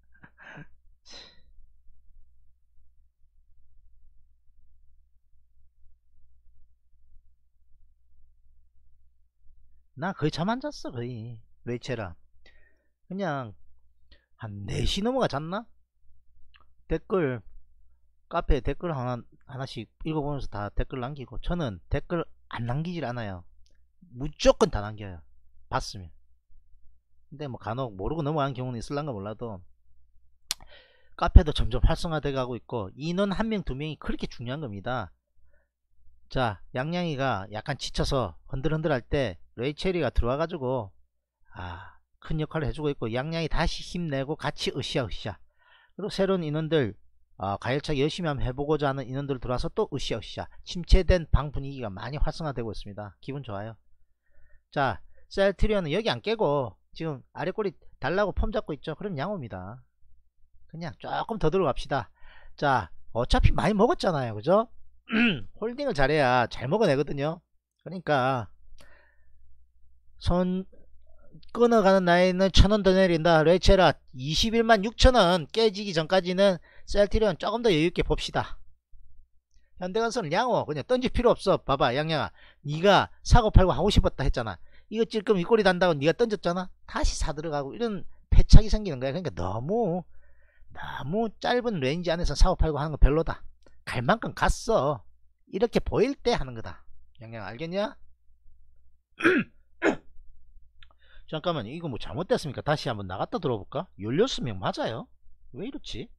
나 거의 잠 안 잤어. 거의 레이첼아 그냥 한 4시 넘어가 잤나? 댓글 카페에 댓글 하나씩 읽어보면서 다 댓글 남기고, 저는 댓글 안 남기질 않아요. 무조건 다 남겨요, 봤으면. 근데 뭐 간혹 모르고 넘어가는 경우는 있을란가 몰라도 카페도 점점 활성화돼 가고 있고, 인원 1명 2명이 그렇게 중요한 겁니다. 자, 양양이가 약간 지쳐서 흔들흔들 할 때 레이첼이가 들어와 가지고 큰 역할을 해주고 있고, 양양이 다시 힘내고 같이 으쌰으쌰. 그리고 새로운 인원들, 가열차게 열심히 한번 해보고자 하는 인원들 들어와서 또 으쌰으쌰. 침체된 방 분위기가 많이 활성화되고 있습니다. 기분 좋아요. 자, 셀트리온은 여기 안 깨고 지금 아래 꼬리 달라고 폼 잡고 있죠. 그럼 양호입니다. 그냥 조금 더 들어갑시다. 자, 어차피 많이 먹었잖아요, 그죠? 홀딩을 잘해야 잘 먹어내거든요. 그러니까 손 끊어가는 나이는 1000원 더 내린다. 레이첼아 21만 6천원 깨지기 전까지는 셀트리온 조금 더 여유있게 봅시다. 현대건설은 양호 그냥 던질 필요 없어. 봐봐, 양양아, 네가 사고 팔고 하고 싶었다 했잖아. 이거 찔끔 이 꼴이 단다고 네가 던졌잖아. 다시 사들어가고 이런 패착이 생기는 거야. 그러니까 너무 짧은 레인지 안에서 사고 팔고 하는 거 별로다. 갈 만큼 갔어. 이렇게 보일 때 하는 거다. 양양 알겠냐? 잠깐만, 이거 뭐 잘못됐습니까? 다시 한번 나갔다 들어볼까? 열렸으면 맞아요. 왜 이렇지?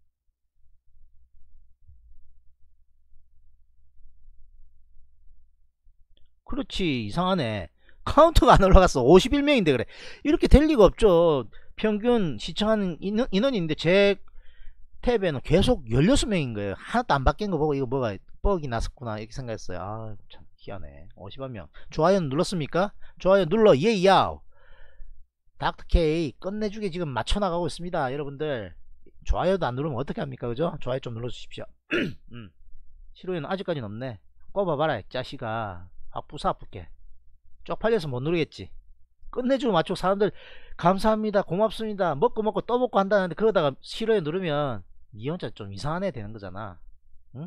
그렇지, 이상하네. 카운트가 안 올라갔어. 51명인데 그래. 이렇게 될 리가 없죠. 평균 시청하는 인원인데 제 탭에는 계속 16명인 거예요. 하나도 안 바뀐 거 보고 이거 뭐가 뻑이 났었구나 이렇게 생각했어요. 참 희한해. 50만 명. 좋아요 눌렀습니까? 좋아요 눌러. 예야오. 닥터K 끝내주게 지금 맞춰나가고 있습니다. 여러분들 좋아요도 안 누르면 어떻게 합니까? 그죠? 좋아요 좀 눌러주십시오. 시로이는 아직까지는 없네. 꼽아봐라 짜시가. 확 부숴볼게. 쪽팔려서 못 누르겠지. 끝내주고 맞추고 사람들 감사합니다 고맙습니다 먹고 또 먹고 한다는데, 그러다가 싫어요 누르면 니 혼자 좀 이상한 애 되는 거잖아. 응?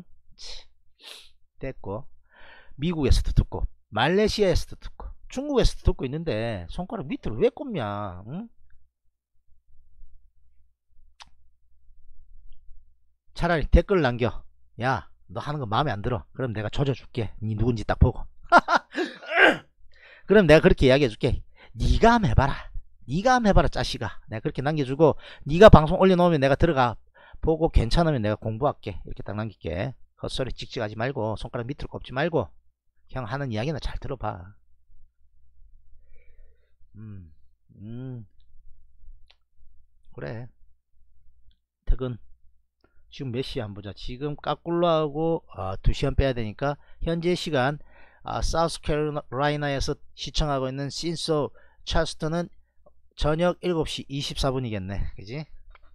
됐고, 미국에서도 듣고 말레이시아에서도 듣고 중국에서도 듣고 있는데 손가락 밑으로 왜 꼽냐? 응? 차라리 댓글 남겨. 야, 너 하는 거 마음에 안 들어. 그럼 내가 조져줄게. 니 누군지 딱 보고. 그럼 내가 그렇게 이야기해 줄게. 니가 한번 해봐라. 니가 한번 해봐라 짜시가. 내가 그렇게 남겨주고, 니가 방송 올려놓으면 내가 들어가 보고 괜찮으면 내가 공부할게. 이렇게 딱 남길게. 헛소리 찍찍하지 말고 손가락 밑으로 꼽지 말고 형 하는 이야기나 잘 들어봐. 그래. 퇴근. 지금 몇 시야 한번 보자. 지금 까꿀로하고 2시간 빼야 되니까 현재 시간 사우스캐롤라이나에서 시청하고 있는 신소 찰스턴은 저녁 7시 24분이겠네. 그지?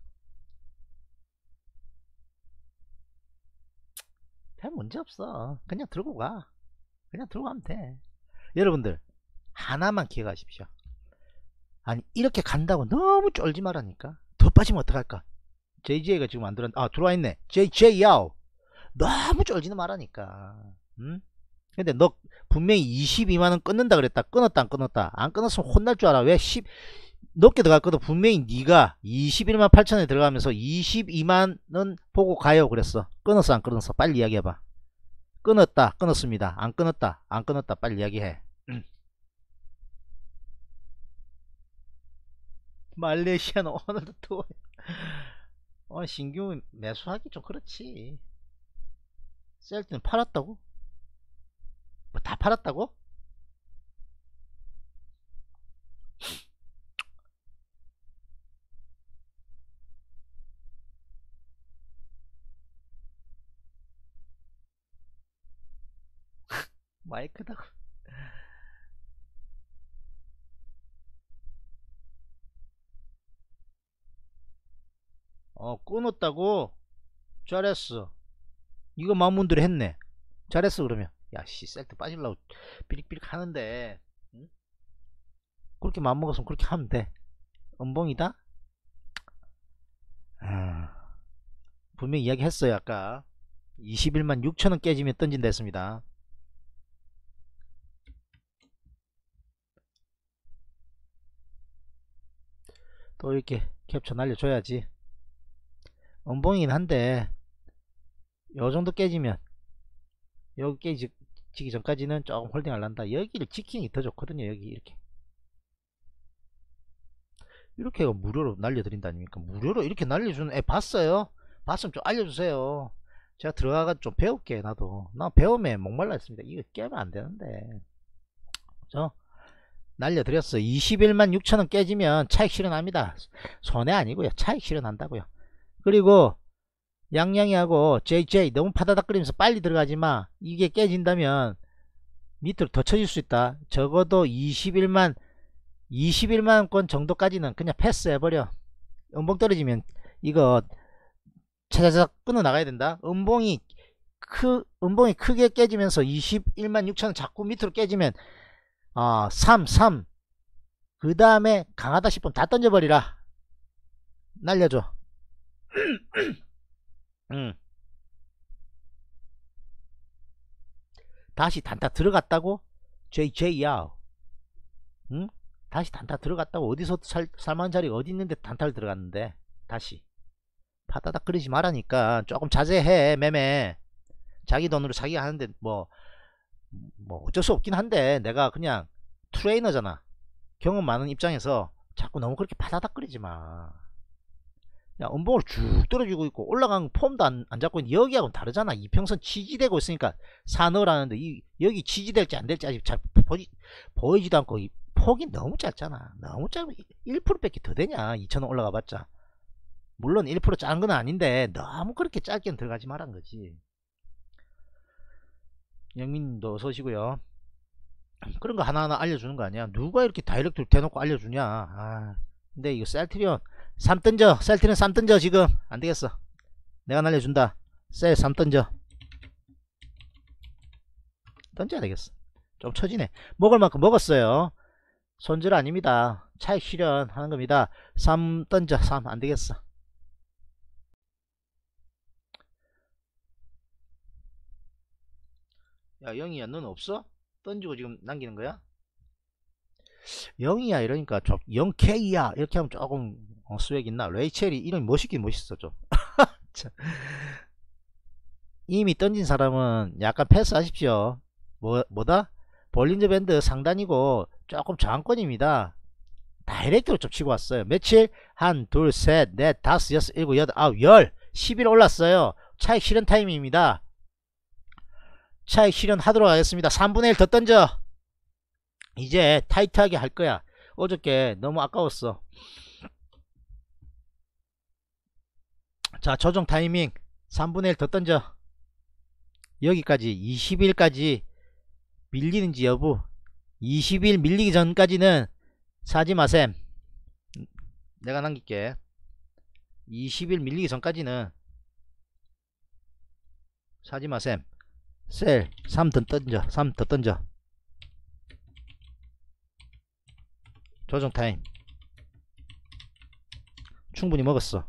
별 문제없어. 그냥 들고 가. 그냥 들고 가면 돼. 여러분들 하나만 기억하십시오. 아니 이렇게 간다고 너무 쫄지 말라니까. 더 빠지면 어떡할까? JJ가 지금 안 들어와있네. JJ 야오. 너무 쫄지는 말라니까. 응? 근데 너 분명히 22만원 끊는다 그랬다. 끊었다 안 끊었다? 안 끊었으면 혼날 줄 알아. 왜 10 높게 들어갔거든. 분명히 네가 21만 8천에 들어가면서 22만원 보고 가요 그랬어. 끊었어 안 끊었어? 빨리 이야기해봐. 끊었다 끊었습니다. 안 끊었다 안 끊었다? 빨리 이야기해. 말레이시아는 오늘도 또 신규 매수하기 좀 그렇지. 셀트는 팔았다고? 뭐 다 팔았다고? 마이크다고. 끊었다고? 잘했어. 이거 마음문대로 했네. 잘했어. 그러면 야씨 셀트 빠질라고 삐릭삐릭 하는데, 응? 그렇게 마음먹었으면 그렇게 하면 돼. 음봉이다? 분명히 이야기했어요. 아까 21만 6천원 깨지면 던진다 했습니다. 또 이렇게 캡처 날려줘야지. 음봉이긴 한데 요정도 깨지면, 여기 깨지기 전까지는 조금 홀딩 할란다. 여기를 지키는 게 더 좋거든요. 여기 이렇게 무료로 날려드린다 아닙니까? 무료로 이렇게 날려주는 애 봤어요? 봤으면 좀 알려주세요. 제가 들어가가 좀 배울게. 나도 나 배우면 목말라 했습니다. 이거 깨면 안 되는데. 그죠? 날려드렸어요. 21만 6천원 깨지면 차익 실현합니다. 손해 아니고요. 차익 실현한다고요. 그리고 양양이하고 JJ 너무 파다닥거리면서 빨리 들어가지마. 이게 깨진다면 밑으로 더 쳐질 수 있다. 적어도 21만원 정도까지는 그냥 패스해버려. 음봉 떨어지면 이거 차차차 끊어 나가야 된다. 음봉이 크게 깨지면서 21만 6천원 자꾸 밑으로 깨지면 3 그 다음에 강하다 싶으면 다 던져버리라. 날려줘. 다시 단타 들어갔다고? JJ야. 응? 다시 단타 들어갔다고? 어디서 살만한 자리가 어디 있는데 단타를 들어갔는데. 다시 파다닥 그러지 말라니까. 조금 자제해. 매매 자기 돈으로 자기가 하는데 뭐 어쩔 수 없긴 한데, 내가 그냥 트레이너잖아. 경험 많은 입장에서 자꾸 너무 그렇게 파다닥 거리지 마. 야, 음봉으로 쭉 떨어지고 있고 올라간 폼도 안 잡고 있는 여기하고는 다르잖아. 이평선 지지되고 있으니까 사넣으라는데 여기 지지될지 안 될지 아직 잘 보이지도 않고 이 폭이 너무 짧잖아. 너무 짧아. 1%밖에 더 되냐 2,000원 올라가 봤자. 물론 1% 작은 건 아닌데 너무 그렇게 짧게는 들어가지 말란 거지. 영민님도 어서오시고요. 그런 거 하나하나 알려주는 거 아니야. 누가 이렇게 다이렉트로 대놓고 알려주냐. 근데 이거 셀트리온 3 던져. 셀트리온 3 던져. 지금 안되겠어. 내가 날려준다. 셀 3 던져. 던져야 되겠어. 좀 처지네. 먹을 만큼 먹었어요. 손절 아닙니다. 차익 실현 하는 겁니다. 3 던져. 3 안되겠어. 야, 영희야, 넌 없어? 던지고 지금 남기는 거야? 영희야 이러니까 좀 영K야 이렇게 하면 조금 스웩 있나? 레이첼이 이름이 멋있긴 멋있어. 좀 이미 던진 사람은 약간 패스하십시오. 뭐다? 볼린저 밴드 상단이고 조금 저항권입니다. 다이렉트로 좀 치고 왔어요. 며칠? 한, 둘, 셋, 넷, 다섯, 여섯, 일곱, 여덟, 아홉, 열 10일 올랐어요. 차익 실현 타임입니다. 차익 실현 하도록 하겠습니다. 3분의 1 더 던져. 이제 타이트하게 할 거야. 어저께 너무 아까웠어. 자, 조정 타이밍 3분의 1 더 던져. 여기까지 20일까지 밀리는지 여부. 20일 밀리기 전까지는 사지 마셈. 내가 남길게. 20일 밀리기 전까지는 사지 마셈. 셀 3 더 던져. 3 더 던져. 조정 타임 충분히 먹었어.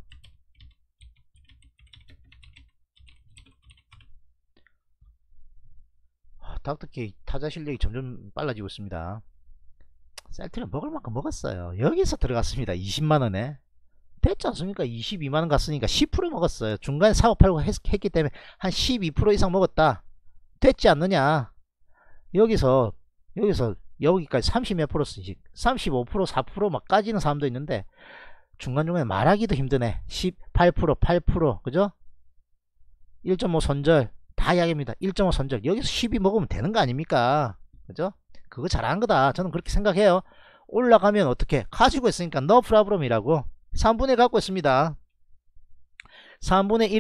닥터케이 타자 실력이 점점 빨라지고 있습니다. 셀트는 먹을 만큼 먹었어요. 여기서 들어갔습니다. 20만원에 됐지 않습니까? 22만원 갔으니까 10% 먹었어요. 중간에 사고 팔고 했기 때문에 한 12% 이상 먹었다. 됐지 않느냐. 여기서 여기까지 30 몇 프로씩 35% 4% 막 까지는 사람도 있는데 중간중간에 말하기도 힘드네. 18% 8% 그죠? 1.5 손절 다 이야기입니다. 1.5 손절 여기서 12 먹으면 되는 거 아닙니까? 그죠? 그거 잘한 거다. 저는 그렇게 생각해요. 올라가면 어떻게 가지고 있으니까 no problem이라고 3분의 1 갖고 있습니다. 3분의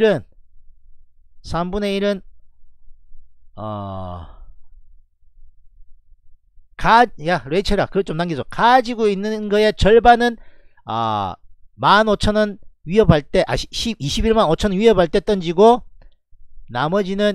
1은 야 레이첼아 그것 좀 남겨줘. 가지고 있는 거의 절반은 15,000원 위협할 때 21만 5천원 위협할 때 던지고 나머지는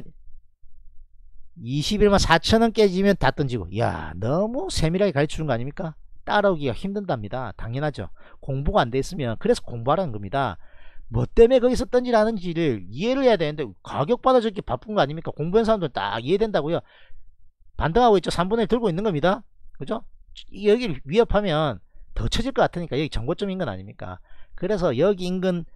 21만 4천원 깨지면 다 던지고. 야 너무 세밀하게 가르쳐주는 거 아닙니까? 따라오기가 힘든답니다. 당연하죠. 공부가 안 돼 있으면. 그래서 공부하라는 겁니다. 뭐 때문에 거기서 던지라는지를 이해를 해야 되는데 가격 받아 적기 바쁜 거 아닙니까? 공부한 사람들 딱 이해된다고요. 반등하고 있죠. 3분의 1 들고 있는 겁니다. 그죠? 여기를 위협하면 더 쳐질 것 같으니까 여기 정고점 인근 아닙니까? 그래서 여기 인근을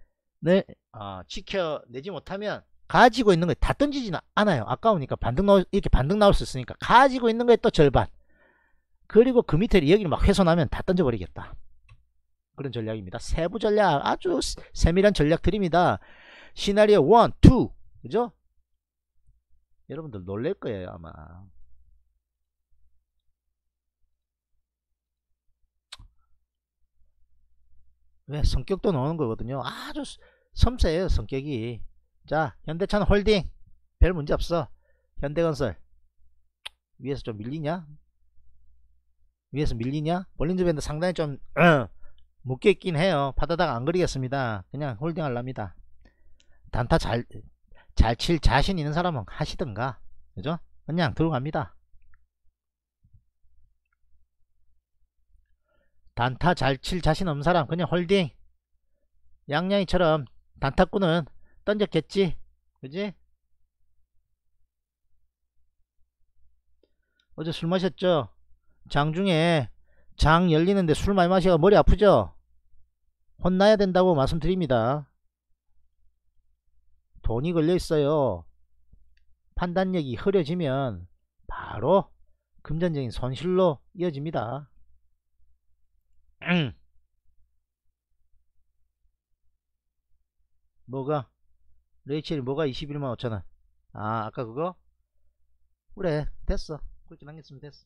지켜내지 못하면 가지고 있는 거 다 던지지는 않아요. 아까우니까 이렇게 반등 나올 수 있으니까 가지고 있는 거에 또 절반. 그리고 그 밑에 여기를 막 훼손하면 다 던져버리겠다. 그런 전략입니다. 세부 전략 아주 세밀한 전략들입니다. 시나리오 1, 2 그죠? 여러분들 놀랄 거예요 아마. 왜 성격도 나오는 거거든요. 아주 섬세해요 성격이. 자 현대차는 홀딩 별 문제 없어. 현대건설 위에서 좀 밀리냐? 위에서 밀리냐? 볼린저밴드 상당히 좀 묶여있긴 해요. 파다다가 안 그리겠습니다. 그냥 홀딩 하랍니다. 단타 잘 칠 자신 있는 사람은 하시든가 그죠? 그냥 들어갑니다. 단타 잘 칠 자신 없는 사람 그냥 홀딩. 양양이처럼 단타꾼은 던졌겠지 그지? 어제 술 마셨죠? 장중에 장 열리는데 술 많이 마셔서 머리 아프죠? 혼나야 된다고 말씀드립니다. 돈이 걸려 있어요. 판단력이 흐려지면 바로 금전적인 손실로 이어집니다. 뭐가? 레이첼이 뭐가 21만 5천원 아까 그거? 그래 됐어. 그렇게 남겼으면 됐어.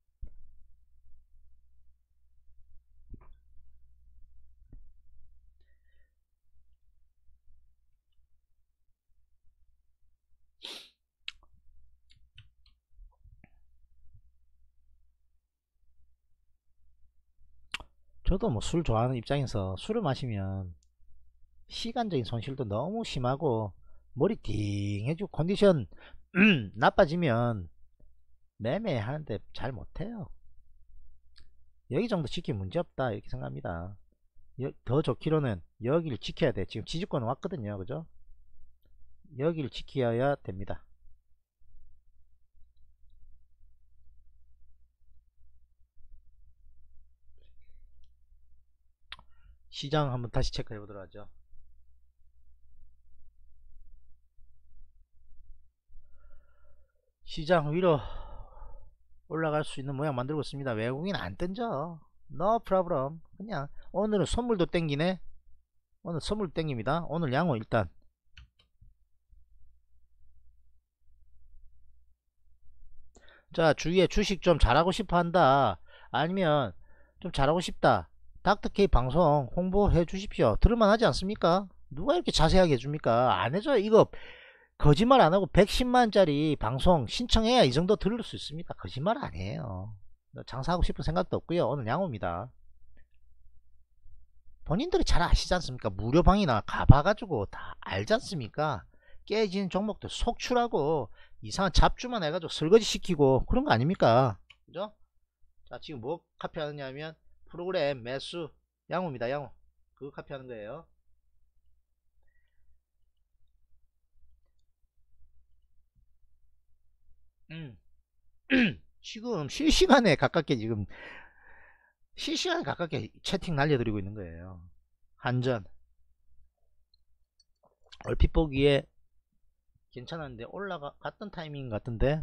저도 뭐 술 좋아하는 입장에서 술을 마시면 시간적인 손실도 너무 심하고 머리 띵해지고 컨디션 나빠지면 매매하는데 잘 못해요. 여기 정도 지키면 문제없다 이렇게 생각합니다. 더 좋기로는 여기를 지켜야 돼. 지금 지지권 왔거든요 그죠? 여기를 지켜야 됩니다. 시장 한번 다시 체크해 보도록 하죠. 시장 위로 올라갈 수 있는 모양 만들고 있습니다. 외국인 안 던져. No problem. 그냥 오늘은 선물도 땡기네. 오늘 선물 땡깁니다. 오늘 양호 일단. 자 주위에 주식 좀 잘하고 싶어 한다. 아니면 좀 잘하고 싶다. 닥터케이 방송 홍보해 주십시오. 들을만 하지 않습니까? 누가 이렇게 자세하게 해줍니까? 안 해줘요. 이거 거짓말 안하고 110만짜리 방송 신청해야 이 정도 들을 수 있습니다. 거짓말 아니에요. 장사하고 싶은 생각도 없고요. 오늘 양호입니다. 본인들이 잘 아시지 않습니까? 무료방이나 가봐가지고 다 알지 않습니까? 깨지는 종목들 속출하고 이상한 잡주만 해가지고 설거지 시키고 그런 거 아닙니까? 그죠? 자 지금 뭐 카피하느냐 하면 프로그램 매수 양호입니다. 양호. 그거 카피하는 거예요. 지금 실시간에 가깝게 채팅 날려드리고 있는 거예요. 한전 얼핏 보기에 괜찮았는데 올라갔던 타이밍 같은데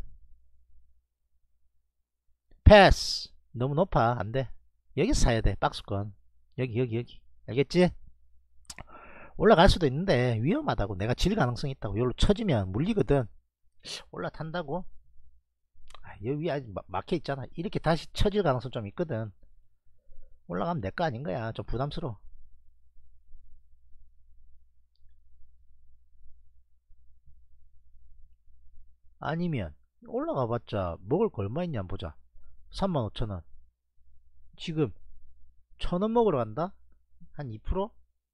패스 너무 높아 안돼. 여기서 사야 돼. 박스권 여기 알겠지? 올라갈 수도 있는데 위험하다고. 내가 질 가능성이 있다고. 여기로 쳐지면 물리거든. 올라탄다고 여기 위에 아직 막혀 있잖아. 이렇게 다시 쳐질 가능성 좀 있거든. 올라가면 내 거 아닌 거야. 좀 부담스러워. 아니면 올라가 봤자 먹을 거 얼마 있냐 보자. 35,000원. 지금 1,000원 먹으러 간다? 한 2%?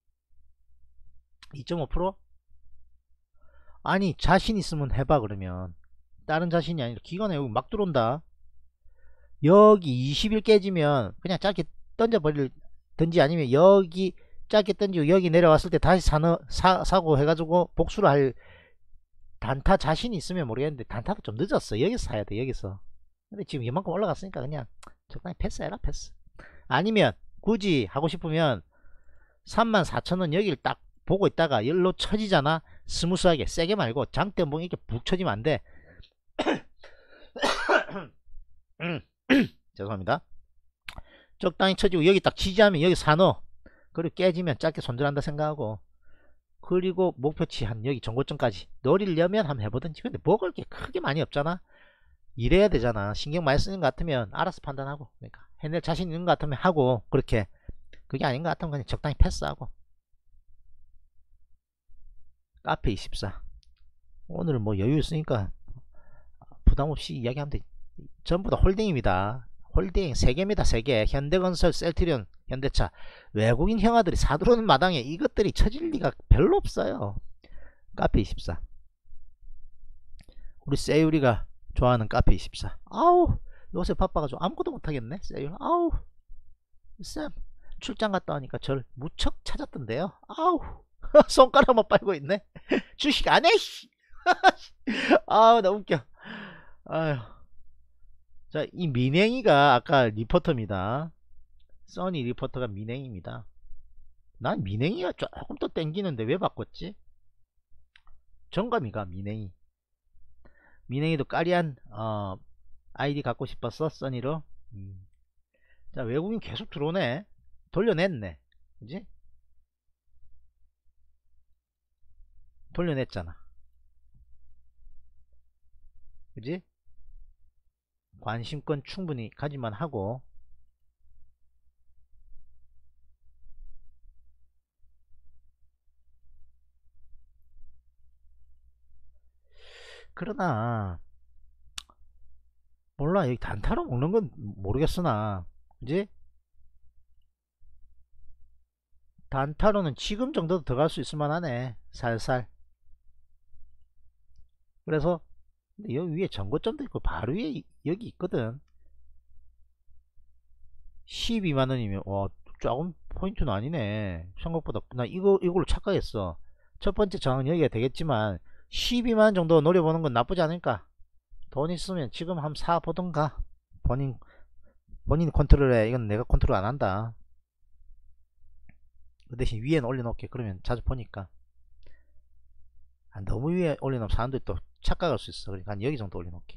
2.5%? 아니 자신 있으면 해봐. 그러면 다른 자신이 아니라 기관에 여기 막 들어온다. 여기 20일 깨지면 그냥 짧게 던져버리든지 아니면 여기 짧게 던지고 여기 내려왔을 때 다시 사고 해가지고 복수를 할 단타 자신이 있으면 모르겠는데 단타가 좀 늦었어. 여기서 사야 돼. 여기서. 근데 지금 이만큼 올라갔으니까 그냥 적당히 패스해라. 패스. 아니면 굳이 하고 싶으면 34,000원 여기를 딱 보고 있다가 열로 쳐지잖아. 스무스하게 세게 말고 장대봉 이렇게 북 쳐지면 안 돼. 죄송합니다. 적당히 쳐지고 여기 딱 지지하면 여기 산호 그리고 깨지면 짧게 손절한다 생각하고, 그리고 목표치 한 여기 정고점까지 노리려면 한번 해보든지. 근데 먹을 게 크게 많이 없잖아. 이래야 되잖아. 신경 많이 쓰는 것 같으면 알아서 판단하고, 그러니까 해낼 자신 있는 것 같으면 하고, 그렇게 그게 아닌 것 같으면 그냥 적당히 패스하고. 카페24 오늘은 뭐 여유 있으니까 부담없이 이야기하면 돼. 전부 다 홀딩입니다. 홀딩 3개입니다. 3개. 현대건설, 셀트리온, 현대차. 외국인 형아들이 사들어오는 마당에 이것들이 처질 리가 별로 없어요. 카페24 우리 세유리가 좋아하는 카페24. 아우 요새 바빠가지고 아무것도 못하겠네. 세유리 아우 쌤 출장 갔다 오니까 절 무척 찾았던데요. 아우 손가락만 빨고 있네. 주식 안해. 아우 나 웃겨. 아유. 자, 이 민행이가 아까 리포터입니다. 써니 리포터가 민행입니다. 난 민행이가 조금 더 땡기는데 왜 바꿨지? 정감이가 민행이. 민행이도 까리한 아이디 갖고 싶었어. 써니로. 자, 외국인 계속 들어오네. 돌려냈네. 그지? 돌려냈잖아. 그지? 관심권 충분히 가지만 하고. 그러나 몰라. 여기 단타로 먹는 건 모르겠으나 그지? 단타로는 지금 정도도 들어갈 수 있을 만하네. 살살. 그래서 여기 위에 전고점도 있고 바로 위에 여기 있거든. 12만원이면 와 조금 포인트는 아니네. 생각보다. 나 이걸로 착각했어. 첫 번째 저항은 여기가 되겠지만 12만원 정도 노려보는 건 나쁘지 않을까. 돈 있으면 지금 한번 사보던가. 본인 컨트롤해. 이건 내가 컨트롤 안한다. 그 대신 위에는 올려놓을게. 그러면 자주 보니까. 너무 위에 올려놓으면 사람들이 또 착각할 수 있어. 그러니까 여기 정도 올려놓을게.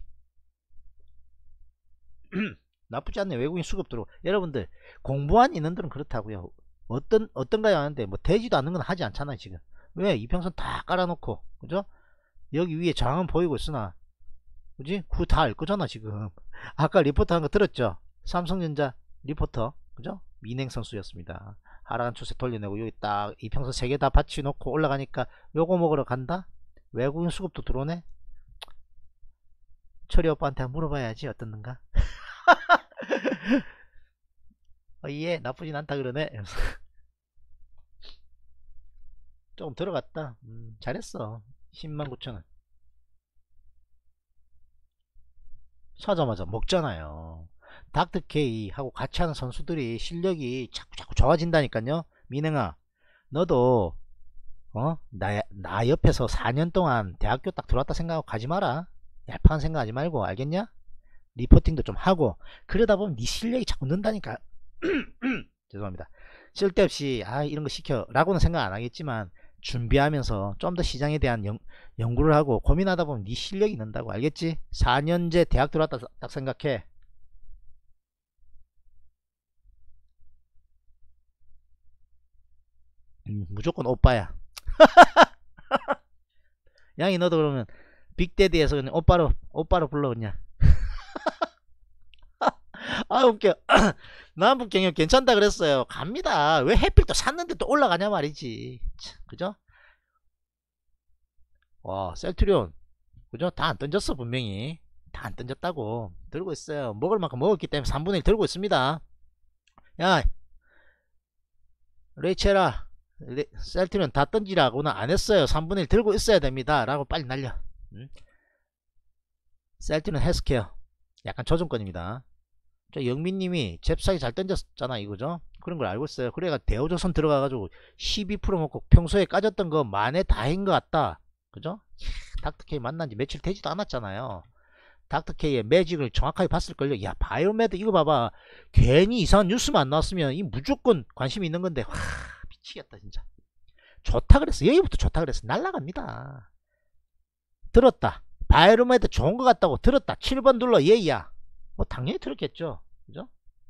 나쁘지 않네. 외국인 수급 들어오고. 여러분들 공부한 인원들은 그렇다고요. 어떤가요 하는데 뭐 되지도 않는 건 하지 않잖아요. 지금 왜 이평선 다 깔아놓고 그죠? 여기 위에 저항은 보이고 있으나 그지? 그거 다 알 거잖아 지금. 아까 리포터 한 거 들었죠? 삼성전자 리포터 그죠? 민행 선수였습니다. 하락한 추세 돌려내고 여기 딱 이평선 3개 다 받치 놓고 올라가니까 요거 먹으러 간다? 외국인 수급도 들어오네? 철이 오빠한테 물어봐야지 어떻는가? 예 나쁘진 않다 그러네. 조금 들어갔다. 잘했어. 109,000원 사자마자 먹잖아요. 닥터케이 하고 같이 하는 선수들이 실력이 자꾸 좋아진다니까요. 민행아 너도 나 옆에서 4년 동안 대학교 딱 들어왔다 생각하고 가지 마라. 얄팍한 생각하지 말고 알겠냐? 리포팅도 좀 하고 그러다 보면 네 실력이 자꾸 는다니까. 죄송합니다. 쓸데없이 이런 거 시켜 라고는 생각 안 하겠지만 준비하면서 좀 더 시장에 대한 연구를 하고 고민하다 보면 네 실력이 는다고. 알겠지? 4년제 대학 들어왔다 딱 생각해. 무조건 오빠야. 양이 너도 그러면 빅데디에서 그냥 오빠로 불러 그냥. 웃겨. 남북 경협 괜찮다 그랬어요. 갑니다. 왜 해필 또 샀는데 또 올라가냐 말이지. 그죠? 와 셀트리온 그죠? 다 안 던졌어. 분명히 다 안 던졌다고. 들고 있어요. 먹을 만큼 먹었기 때문에 3분의 1 들고 있습니다. 야 레이첼아 셀트리온 다 던지라고는 안 했어요. 3분의 1 들고 있어야 됩니다 라고 빨리 날려. 셀트리온 헬스케어 약간 조정권입니다. 저 영민님이 잽싸게 잘 던졌잖아 이거죠. 그런 걸 알고 있어요. 그래가 대우조선 들어가가지고 12% 먹고 평소에 까졌던 거 만에 다인 것 같다. 그죠? 닥터케이 만난 지 며칠 되지도 않았잖아요. 닥터케이의 매직을 정확하게 봤을걸요. 야, 바이오메드 이거 봐봐. 괜히 이상한 뉴스만 안 나왔으면 이 무조건 관심이 있는 건데, 와, 미치겠다 진짜. 좋다 그랬어. 여기부터 좋다 그랬어. 날라갑니다. 들었다. 바이오메드 좋은 것 같다고 들었다. 7번 눌러. 예야. 뭐 당연히 들었겠죠. 그죠?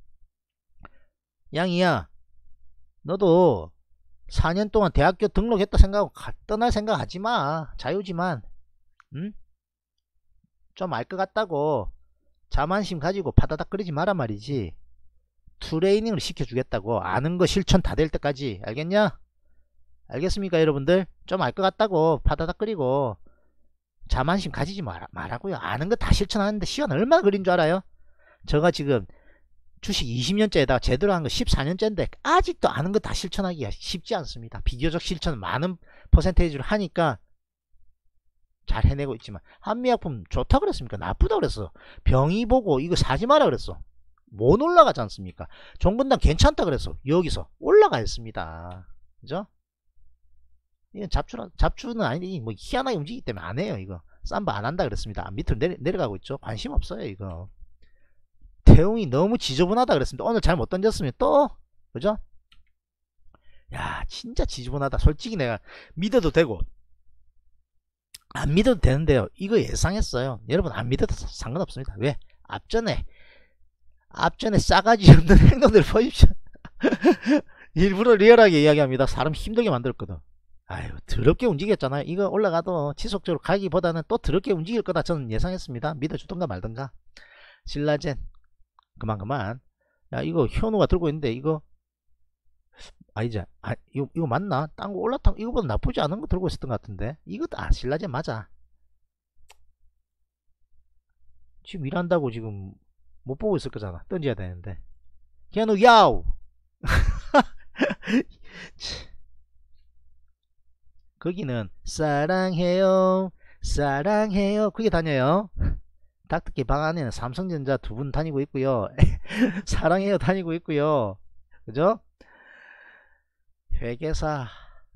양이야, 너도 4년 동안 대학교 등록했다 생각하고 떠날 생각 하지마. 자유지만, 응? 좀 알 것 같다고 자만심 가지고 파다닥 거리지 마란 말이지. 트레이닝을 시켜주겠다고. 아는 거 실천 다 될 때까지. 알겠냐? 알겠습니까 여러분들? 좀 알 것 같다고 파다닥 거리고 자만심 가지지 말라고요. 아는 거 다 실천하는데 시간 얼마나 걸린 줄 알아요? 저가 지금 주식 20년째에다가 제대로 한 거 14년째인데 아직도 아는 거 다 실천하기가 쉽지 않습니다. 비교적 실천은 많은 퍼센테이지로 하니까 잘 해내고 있지만, 한미약품 좋다 그랬습니까? 나쁘다 그랬어. 병이 보고 이거 사지 마라 그랬어. 못 올라가지 않습니까? 종근당 괜찮다 그랬어. 여기서 올라가 있습니다. 그죠? 이건 잡주는 아니니 뭐 희한하게 움직이기 때문에 안 해요. 이거 쌈바 안 한다 그랬습니다. 밑으로 내려가고 있죠. 관심 없어요 이거. 태웅이 너무 지저분하다 그랬습니다. 오늘 잘 못 던졌으면 또, 그죠? 야, 진짜 지저분하다. 솔직히 내가 믿어도 되고 안 믿어도 되는데요. 이거 예상했어요. 여러분 안 믿어도 상관없습니다. 왜? 앞전에 싸가지 없는 행동들 보십시오. 일부러 리얼하게 이야기합니다. 사람 힘들게 만들었거든. 아유, 더럽게 움직였잖아요. 이거 올라가도 지속적으로 가기보다는 또 더럽게 움직일 거다 저는 예상했습니다. 믿어주던가 말던가. 신라젠 그만. 야, 이거 현우가 들고 있는데 이거 아니지. 이거 맞나? 딴 거 올라탄 이거보다 나쁘지 않은 거 들고 있었던 것 같은데. 이거 신라젠 맞아. 지금 일한다고 지금 못 보고 있을 거잖아. 던져야 되는데. 현우 야우. 거기는 사랑해요 그게 다녀요. 닥터케이 방 안에는 삼성전자 두 분 다니고 있고요. 사랑해요 다니고 있고요. 그죠? 회계사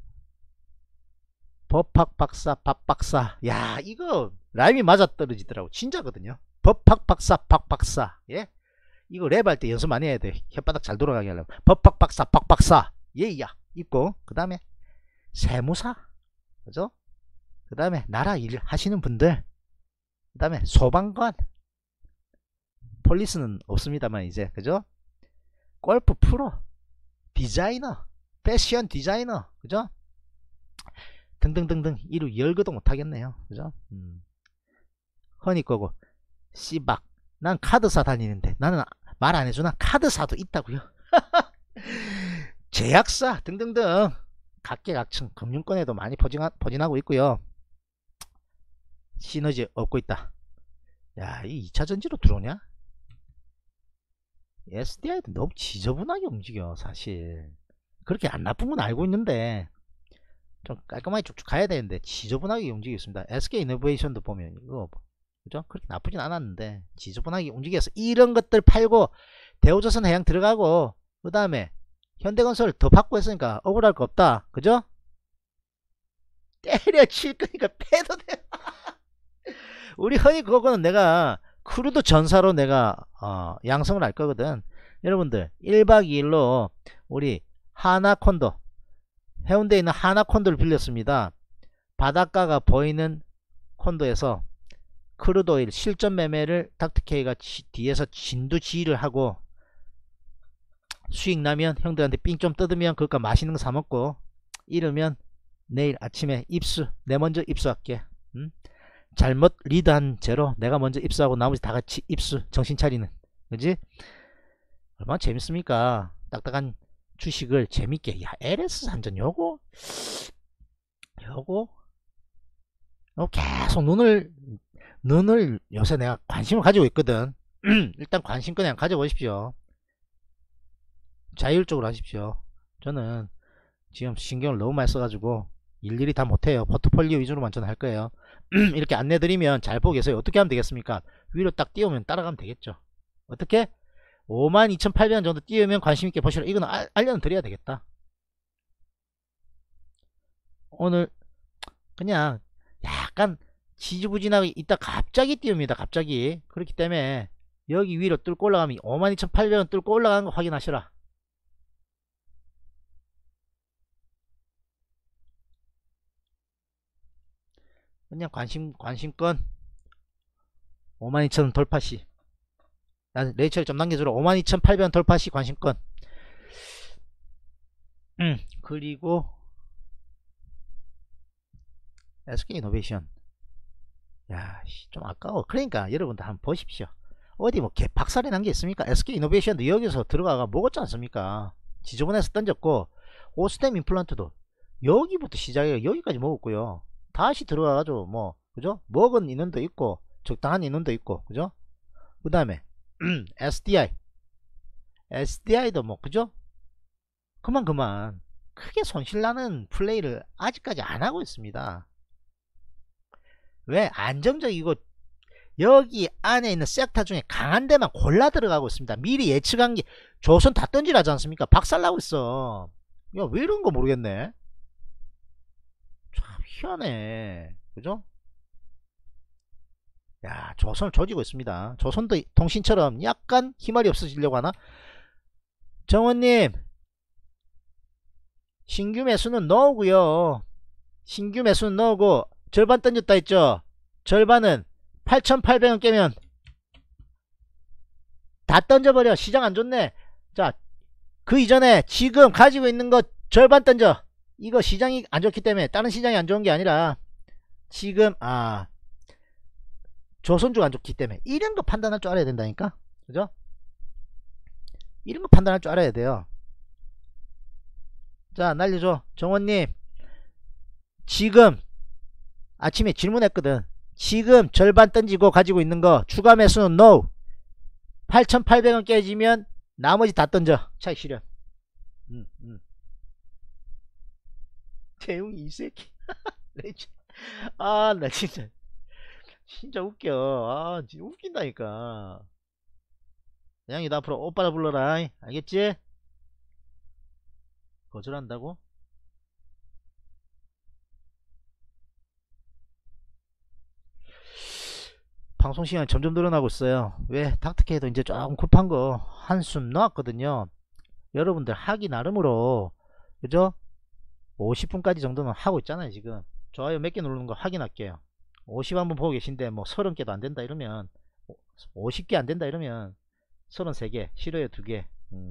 법학 박사 박 박사. 야, 이거 라임이 맞아 떨어지더라고. 진짜거든요. 법학 박사 박 박사. 예? 이거 랩할 때 연습 많이 해야 돼. 혓바닥 잘 돌아가게 하려면. 법학 박사 박 박사. 예야. 있고, 그 다음에 세무사. 그죠? 그 다음에 나라 일 하시는 분들. 그 다음에 소방관. 폴리스는 없습니다만 이제. 그죠? 골프 프로. 디자이너. 패션 디자이너. 그죠? 등등등등. 이루 열거도 못하겠네요. 그죠? 허니 거고. 씨박. 난 카드사 다니는데 나는 말 안해주나? 카드사도 있다고요. 제약사 등등등 각계각층 금융권에도 많이 포진하고 있고요. 시너지 얻고 있다. 야, 이 2차전지로 들어오냐? SDI도 너무 지저분하게 움직여. 사실 그렇게 안 나쁜 건 알고 있는데 좀 깔끔하게 쭉쭉 가야 되는데 지저분하게 움직이고 있습니다. SK이노베이션도 보면 이거 그죠? 그렇게 나쁘진 않았는데 지저분하게 움직여서 이런 것들 팔고 대우조선 해양 들어가고 그 다음에 현대건설 더 받고 했으니까 억울할 거 없다. 그죠? 때려칠 거니까 패도 돼. 우리 허니 그거는 내가 크루드 전사로 내가 양성을 할 거거든. 여러분들 1박 2일로 우리 하나콘도 해운대에 있는 하나콘도를 빌렸습니다. 바닷가가 보이는 콘도에서 크루드오일 실전 매매를 닥터케이가 뒤에서 진두지휘를 하고 수익 나면 형들한테 삥 좀 뜯으면 그것과 맛있는 거 사 먹고 이러면 내일 아침에 입수. 내 먼저 입수할게. 잘못 리드한 채로 내가 먼저 입수하고 나머지 다 같이 입수. 정신 차리는. 그지? 얼마나 재밌습니까? 딱딱한 주식을 재밌게. 야, LS 산전 요거 계속 눈을 요새 내가 관심을 가지고 있거든. 일단 관심 그냥 가져보십시오. 자율적으로 하십시오. 저는 지금 신경을 너무 많이 써가지고 일일이 다 못해요. 포트폴리오 위주로만 저는 할 거예요. 이렇게 안내드리면 잘 보고 계세요. 어떻게 하면 되겠습니까? 위로 딱 띄우면 따라가면 되겠죠. 어떻게? 52,800원 정도 띄우면 관심있게 보시라. 이거는 알려는 드려야 되겠다. 오늘 그냥 약간 지지부진하게 있다 갑자기 띄웁니다. 갑자기. 그렇기 때문에 여기 위로 뚫고 올라가면 52,800원 뚫고 올라가는 거 확인하시라. 그냥 관심권 52,000원 돌파시. 레이첼 좀 남겨주라. 52,800원 돌파시 관심권. 그리고 SK이노베이션. 야, 좀 아까워. 그러니까 여러분들 한번 보십시오. 어디 뭐 박살이 난 게 있습니까? SK이노베이션도 여기서 들어가가 먹었지 않습니까? 지저분해서 던졌고, 오스템 임플란트도 여기부터 시작해 여기까지 먹었고요. 다시 들어가가지고 뭐 그죠? 먹은 인원도 있고 적당한 인원도 있고 그죠? 그 다음에 SDI도 뭐 그죠? 그만 크게 손실나는 플레이를 아직까지 안 하고 있습니다. 왜? 안정적이고 여기 안에 있는 섹터 중에 강한 데만 골라 들어가고 있습니다. 미리 예측한 게 조선 다 던지라지 않습니까? 박살나고 있어. 야, 왜 이런 거 모르겠네. 참 희한해. 그죠? 야, 조선을 조지고 있습니다. 조선도 통신처럼 약간 희말이 없어지려고 하나? 정원님, 신규 매수는 넣으고요. 신규 매수는 넣고 절반 던졌다 했죠? 절반은 8,800원 깨면 다 던져버려. 시장 안 좋네. 자, 그 이전에 지금 가지고 있는 거 절반 던져. 이거 시장이 안 좋기 때문에, 다른 시장이 안 좋은 게 아니라 지금 조선주가 안 좋기 때문에 이런 거 판단할 줄 알아야 된다니까. 그죠? 이런 거 판단할 줄 알아야 돼요. 자, 날려줘. 정원님, 지금 아침에 질문했거든. 지금 절반 던지고 가지고 있는 거 추가 매수는 NO. 8,800원 깨지면 나머지 다 던져. 차익 실현. 태웅이 이 새끼. 나 진짜 웃겨. 진짜 웃긴다니까. 양이 나 앞으로 오빠라 불러라. 알겠지? 거절한다고? 방송 시간이 점점 늘어나고 있어요. 왜? 닥터케이도 이제 조금 급한 거 한숨 넣었거든요. 여러분들 하기 나름으로 그죠? 50분까지 정도는 하고 있잖아요. 지금 좋아요 몇 개 누르는 거 확인할게요. 50 한번 보고 계신데 뭐 30개도 안 된다 이러면, 50개 안 된다 이러면 33개, 싫어요 2개.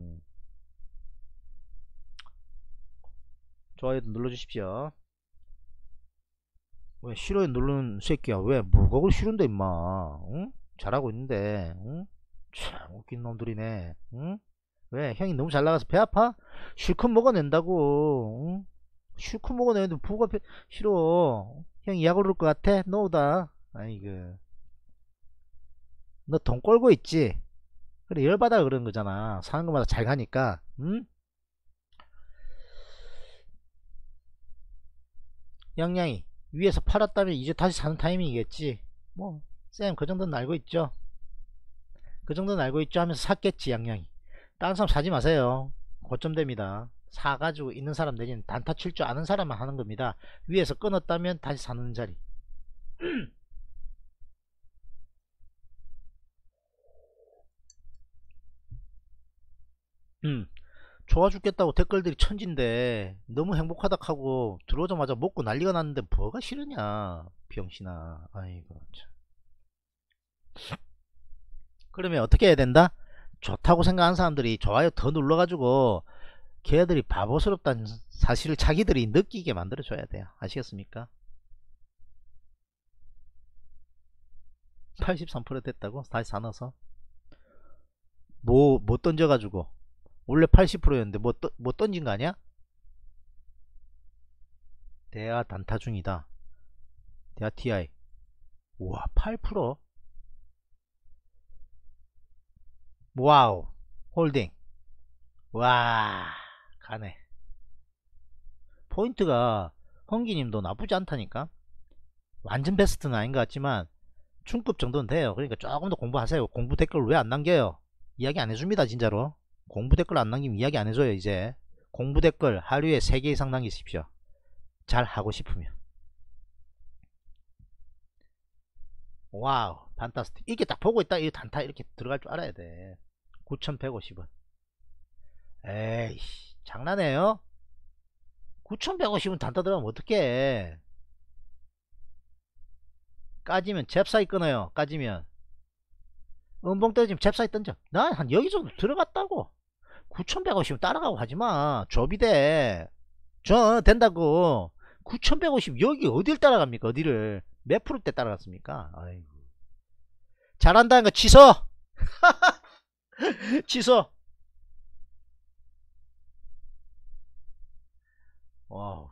좋아요도 눌러주십시오. 왜 싫어요 누르는 새끼야? 왜 물곡을 싫은데 임마? 응? 잘하고 있는데. 응? 참 웃긴 놈들이네. 응? 왜 형이 너무 잘 나가서 배 아파? 실컷 먹어낸다고. 응? 실컷 먹어내는데 부가 싫어. 형이 약 오를 것 같아? 노우다. 아이고, 너 돈 꼴고 있지? 그래, 열받아 그런 거잖아. 사는 것마다 잘 가니까. 응? 양양이 위에서 팔았다면 이제 다시 사는 타이밍이겠지. 뭐 쌤 그 정도는 알고 있죠. 그 정도는 알고 있죠 하면서 샀겠지. 양양이 다른 사람 사지 마세요. 고점됩니다. 사가지고 있는 사람 내지는 단타 칠 줄 아는 사람만 하는 겁니다. 위에서 끊었다면 다시 사는 자리. 좋아 죽겠다고 댓글들이 천진데 너무 행복하다 하고 들어오자마자 먹고 난리가 났는데 뭐가 싫으냐 병신아. 아이고 참. 그러면 어떻게 해야 된다? 좋다고 생각하는 사람들이 좋아요 더 눌러가지고 걔들이 바보스럽다는 사실을 자기들이 느끼게 만들어 줘야 돼요. 아시겠습니까? 83% 됐다고? 다시 사놔서 뭐 던져가지고 원래 80%였는데 뭐 던진 거 아니야? 대하 단타 중이다. 대하 TI. 우와 8%? 와우. 홀딩. 와 가네. 포인트가 홍기님도 나쁘지 않다니까. 완전 베스트는 아닌 것 같지만 중급 정도는 돼요. 그러니까 조금 더 공부하세요. 공부 댓글 왜 안 남겨요? 이야기 안 해줍니다. 진짜로. 공부 댓글 안 남기면 이야기 안 해줘요. 이제 공부 댓글 하루에 3개 이상 남기십시오. 잘 하고 싶으면. 와우, 판타스틱. 이렇게 딱 보고 있다 이 단타 이렇게 들어갈 줄 알아야 돼. 9,150원. 에이씨, 장난해요? 9,150원 단타 들어가면 어떡해. 까지면 잽사이 끊어요. 까지면 은봉 떨어지면 잽사이 던져. 난 한 여기 정도 들어갔다고. 9,150원 따라가고 하지마. 조비대 저 된다고. 9,150 여기 어딜 따라갑니까? 어디를 몇 프로 때 따라갔습니까? 아이고. 잘한다는 거 취소. 취소. 와우.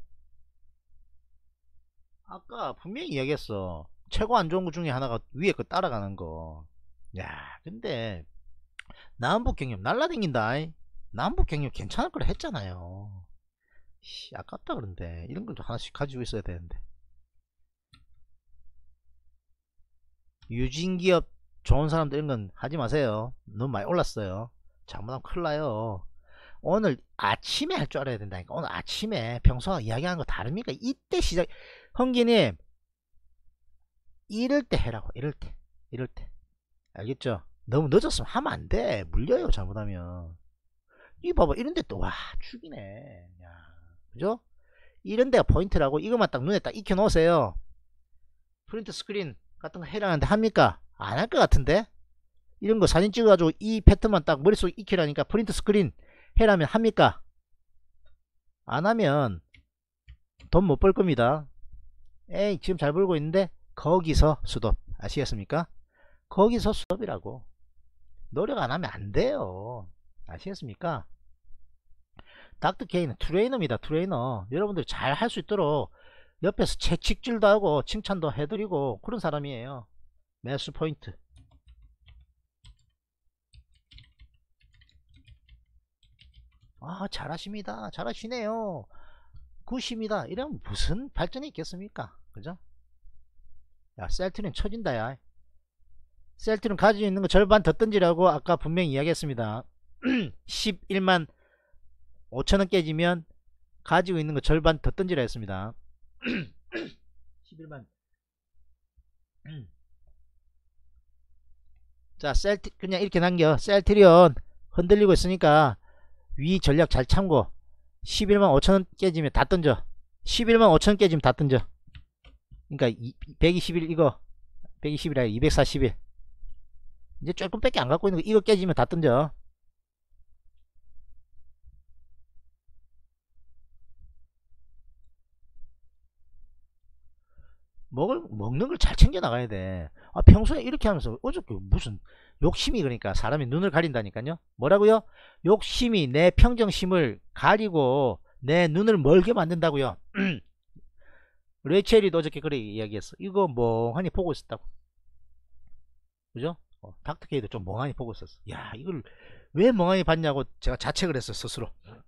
아까 분명히 이야기했어. 최고 안 좋은 것 중에 하나가 위에 거 따라가는 거. 야, 근데 남북 경협 날라댕긴다. 남북 경협 괜찮을 거라 했잖아요. 아깝다. 그런데 이런 걸 하나씩 가지고 있어야 되는데. 유진기업 좋은 사람들 이런 건 하지 마세요. 너무 많이 올랐어요. 잘못하면 큰일 나요. 오늘 아침에 할 줄 알아야 된다니까. 오늘 아침에 평소와 이야기하는 거 다릅니까? 이때 시작. 헌기님 이럴 때 해라고. 이럴 때 알겠죠? 너무 늦었으면 하면 안 돼. 물려요 잘못하면. 이 봐봐 이런데 또 와 죽이네. 야, 그죠? 이런데가 포인트라고. 이것만 딱 눈에 딱 익혀 놓으세요. 프린트 스크린 같은 거 해라는데 합니까? 안 할 것 같은데. 이런 거 사진 찍어가지고 이 패턴만 딱 머릿속에 익히라니까 프린트 스크린 해라면 합니까? 안 하면 돈 못 벌 겁니다. 에이 지금 잘 벌고 있는데 거기서 수톱. 아시겠습니까? 거기서 수톱이라고. 노력 안 하면 안 돼요. 아시겠습니까? 닥터케이는 트레이너입니다. 트레이너. 여러분들이 잘 할 수 있도록 옆에서 채찍질도 하고 칭찬도 해드리고 그런 사람이에요. 매수 포인트. 아 잘하십니다. 잘하시네요. 굿입니다. 이러면 무슨 발전이 있겠습니까? 그죠? 야 셀트리온 쳐진다. 야 셀트리온 가지고 있는 거 절반 더 던지라고 아까 분명히 이야기했습니다. 11만 5천원 깨지면 가지고 있는 거 절반 더 던지라 했습니다. 11만. 자 그냥 이렇게 남겨. 셀트리온 흔들리고 있으니까 위 전략 잘 참고. 11만 5천원 깨지면 다 던져. 11만 5천원 깨지면 다 던져. 그러니까 121 이거 121 아니라 241. 이제 조금밖에 안 갖고 있는 거 이거 깨지면 다 던져. 먹는 걸 잘 챙겨 나가야 돼. 아 평소에 이렇게 하면서 어저께 무슨 욕심이, 그러니까 사람이 눈을 가린다니까요. 뭐라고요? 욕심이 내 평정심을 가리고 내 눈을 멀게 만든다고요. 레이첼이도 어저께 그래 이야기했어. 이거 멍하니 보고 있었다고. 그죠? 닥터케이도 좀 멍하니 보고 있었어. 야 이걸 왜 멍하니 봤냐고 제가 자책을 했어 스스로.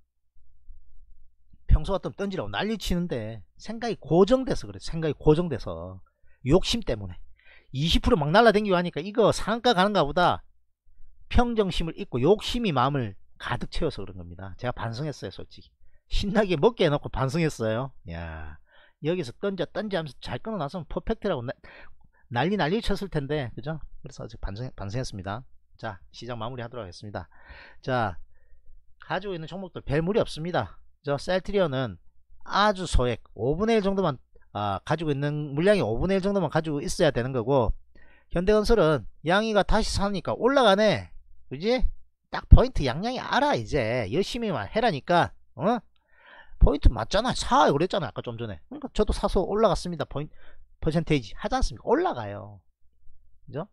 평소 같으면 던지라고 난리치는데 생각이 고정돼서 그래. 생각이 고정돼서 욕심 때문에 20% 막 날라다니고 하니까 이거 상한가 가는가 보다 평정심을 잊고 욕심이 마음을 가득 채워서 그런 겁니다. 제가 반성했어요. 솔직히 신나게 먹게 해놓고 반성했어요. 야 여기서 던져 하면서 잘 끊어놨으면 퍼펙트라고 난리 쳤을 텐데 그죠? 그래서 아직 반성했습니다. 자 시장 마무리 하도록 하겠습니다. 자 가지고 있는 종목들 별 무리 없습니다. 저 셀트리온은 아주 소액 5분의 1 정도만 가지고 있는 물량이 5분의 1 정도만 가지고 있어야 되는 거고, 현대건설은 양이가 다시 사니까 올라가네. 그지? 딱 포인트 양양이 알아. 이제 열심히만 해라니까. 포인트 맞잖아. 사 그랬잖아 아까 좀 전에. 그러니까 저도 사서 올라갔습니다. 포인트 퍼센테이지 하지 않습니까? 올라가요. 그죠?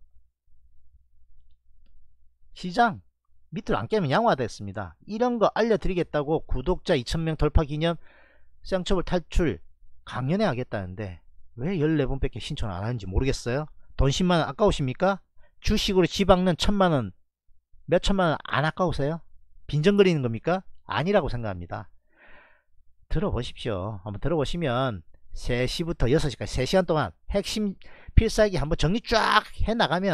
시장 밑으로 안 깨면 양호화됐습니다. 이런 거 알려드리겠다고 구독자 2000명 돌파 기념 쌍처벌 탈출 강연회 하겠다는데 왜 14번밖에 신청 안 하는지 모르겠어요. 돈 10만원 아까우십니까? 주식으로 지박는 1000만원 몇천만원 안 아까우세요? 빈정거리는 겁니까? 아니라고 생각합니다. 들어보십시오. 한번 들어보시면 3시부터 6시까지 3시간 동안 핵심 필살기 한번 정리 쫙 해나가면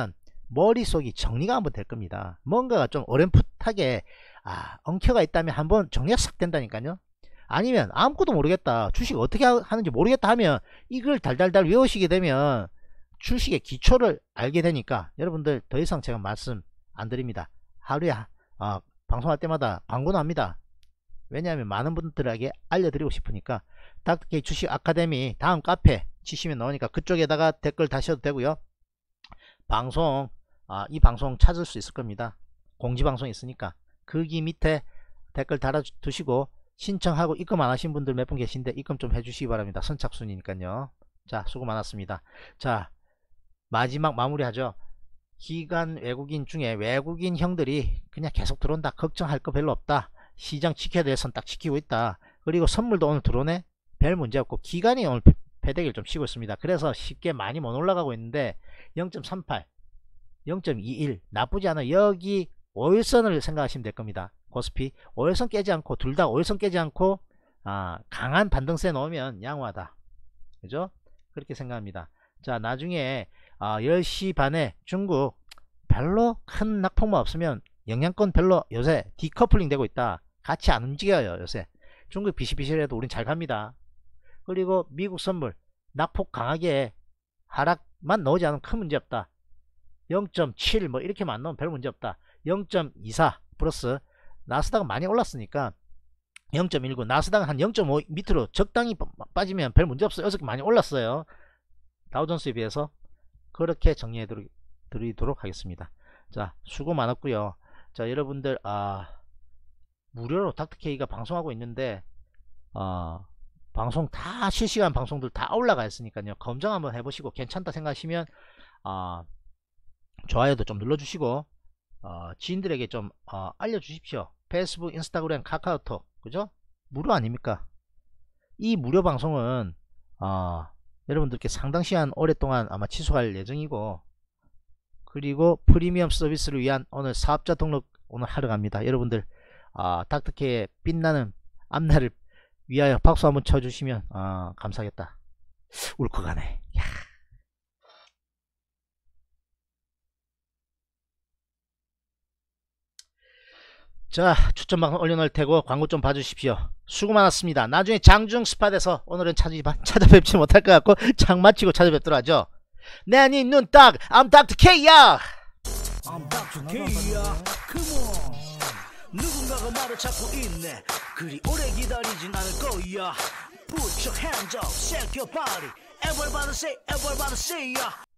머릿속이 정리가 한번 될 겁니다. 뭔가가 좀 어렴풋하게 엉켜가 있다면 한번 정리가 싹 된다니까요. 아니면 아무것도 모르겠다, 주식 어떻게 하는지 모르겠다 하면 이걸 달달달 외우시게 되면 주식의 기초를 알게 되니까 여러분들 더 이상 제가 말씀 안 드립니다. 하루에 방송할 때마다 광고 납니다. 왜냐하면 많은 분들에게 알려드리고 싶으니까. 닥터케이 주식 아카데미 다음 카페 치시면 나오니까 그쪽에다가 댓글 다셔도 되고요. 방송 이 방송 찾을 수 있을 겁니다. 공지방송 있으니까 거기 밑에 댓글 달아두시고 신청하고 입금 안 하신 분들 몇 분 계신데 입금 좀 해주시기 바랍니다. 선착순이니까요. 자, 수고 많았습니다. 자, 마지막 마무리하죠. 기관 외국인 중에 외국인 형들이 그냥 계속 들어온다, 걱정할 거 별로 없다, 시장 지켜야 될 선 딱 지키고 있다, 그리고 선물도 오늘 들어오네, 별 문제 없고, 기관이 오늘 패대기를 좀 치고 있습니다. 그래서 쉽게 많이 못 올라가고 있는데 0.38 0.21 나쁘지 않아. 여기 5일선을 생각하시면 될 겁니다. 코스피 5일선 깨지 않고, 둘 다 5일선 깨지 않고 강한 반등세 넣으면 양호하다, 그죠? 그렇게 생각합니다. 자, 나중에 10시 반에 중국 별로 큰 낙폭만 없으면 영향권 별로 요새 디커플링 되고 있다, 같이 안 움직여요. 요새 중국 비실비실해도 우린 잘 갑니다. 그리고 미국 선물 낙폭 강하게 하락만 나오지 않으면 큰 문제 없다. 0.7 뭐 이렇게만 안 나오면 별 문제 없다. 0.24 플러스 나스닥은 많이 올랐으니까 0.19 나스닥은 한 0.5 밑으로 적당히 빠지면 별 문제 없어요. 어저께 많이 올랐어요, 다우존스에 비해서. 그렇게 정리해 드리도록 하겠습니다. 자, 수고 많았고요. 자, 여러분들 무료로 닥터케이가 방송하고 있는데 방송 다 실시간 방송들 다 올라가 있으니까요. 검증 한번 해보시고 괜찮다 생각하시면 좋아요도 좀 눌러주시고 지인들에게 좀 알려주십시오. 페이스북, 인스타그램, 카카오톡, 그죠? 무료 아닙니까? 이 무료 방송은 여러분들께 상당 시간 오랫동안 아마 지속할 예정이고, 그리고 프리미엄 서비스를 위한 오늘 사업자 등록 오늘 하러 갑니다. 여러분들 닥터케이의 빛나는 앞날을 위하여 박수 한번 쳐주시면 감사하겠다. 울컥하네. 야. 자, 추천방송 올려놓을 테고 광고 좀 봐주십시오. 수고 많았습니다. 나중에 장중 스팟에서 오늘은 찾아뵙지 못할 것 같고 장 마치고 찾아뵙도록 하죠. 내 네 눈딱 I'm Dr. K야. I'm Dr. K야. Come on. 누군가가 나를 찾고 있네. 그리 오래 기다리진 않을 거야. Put your hands up, shake your body. Everybody say, everybody say, yeah.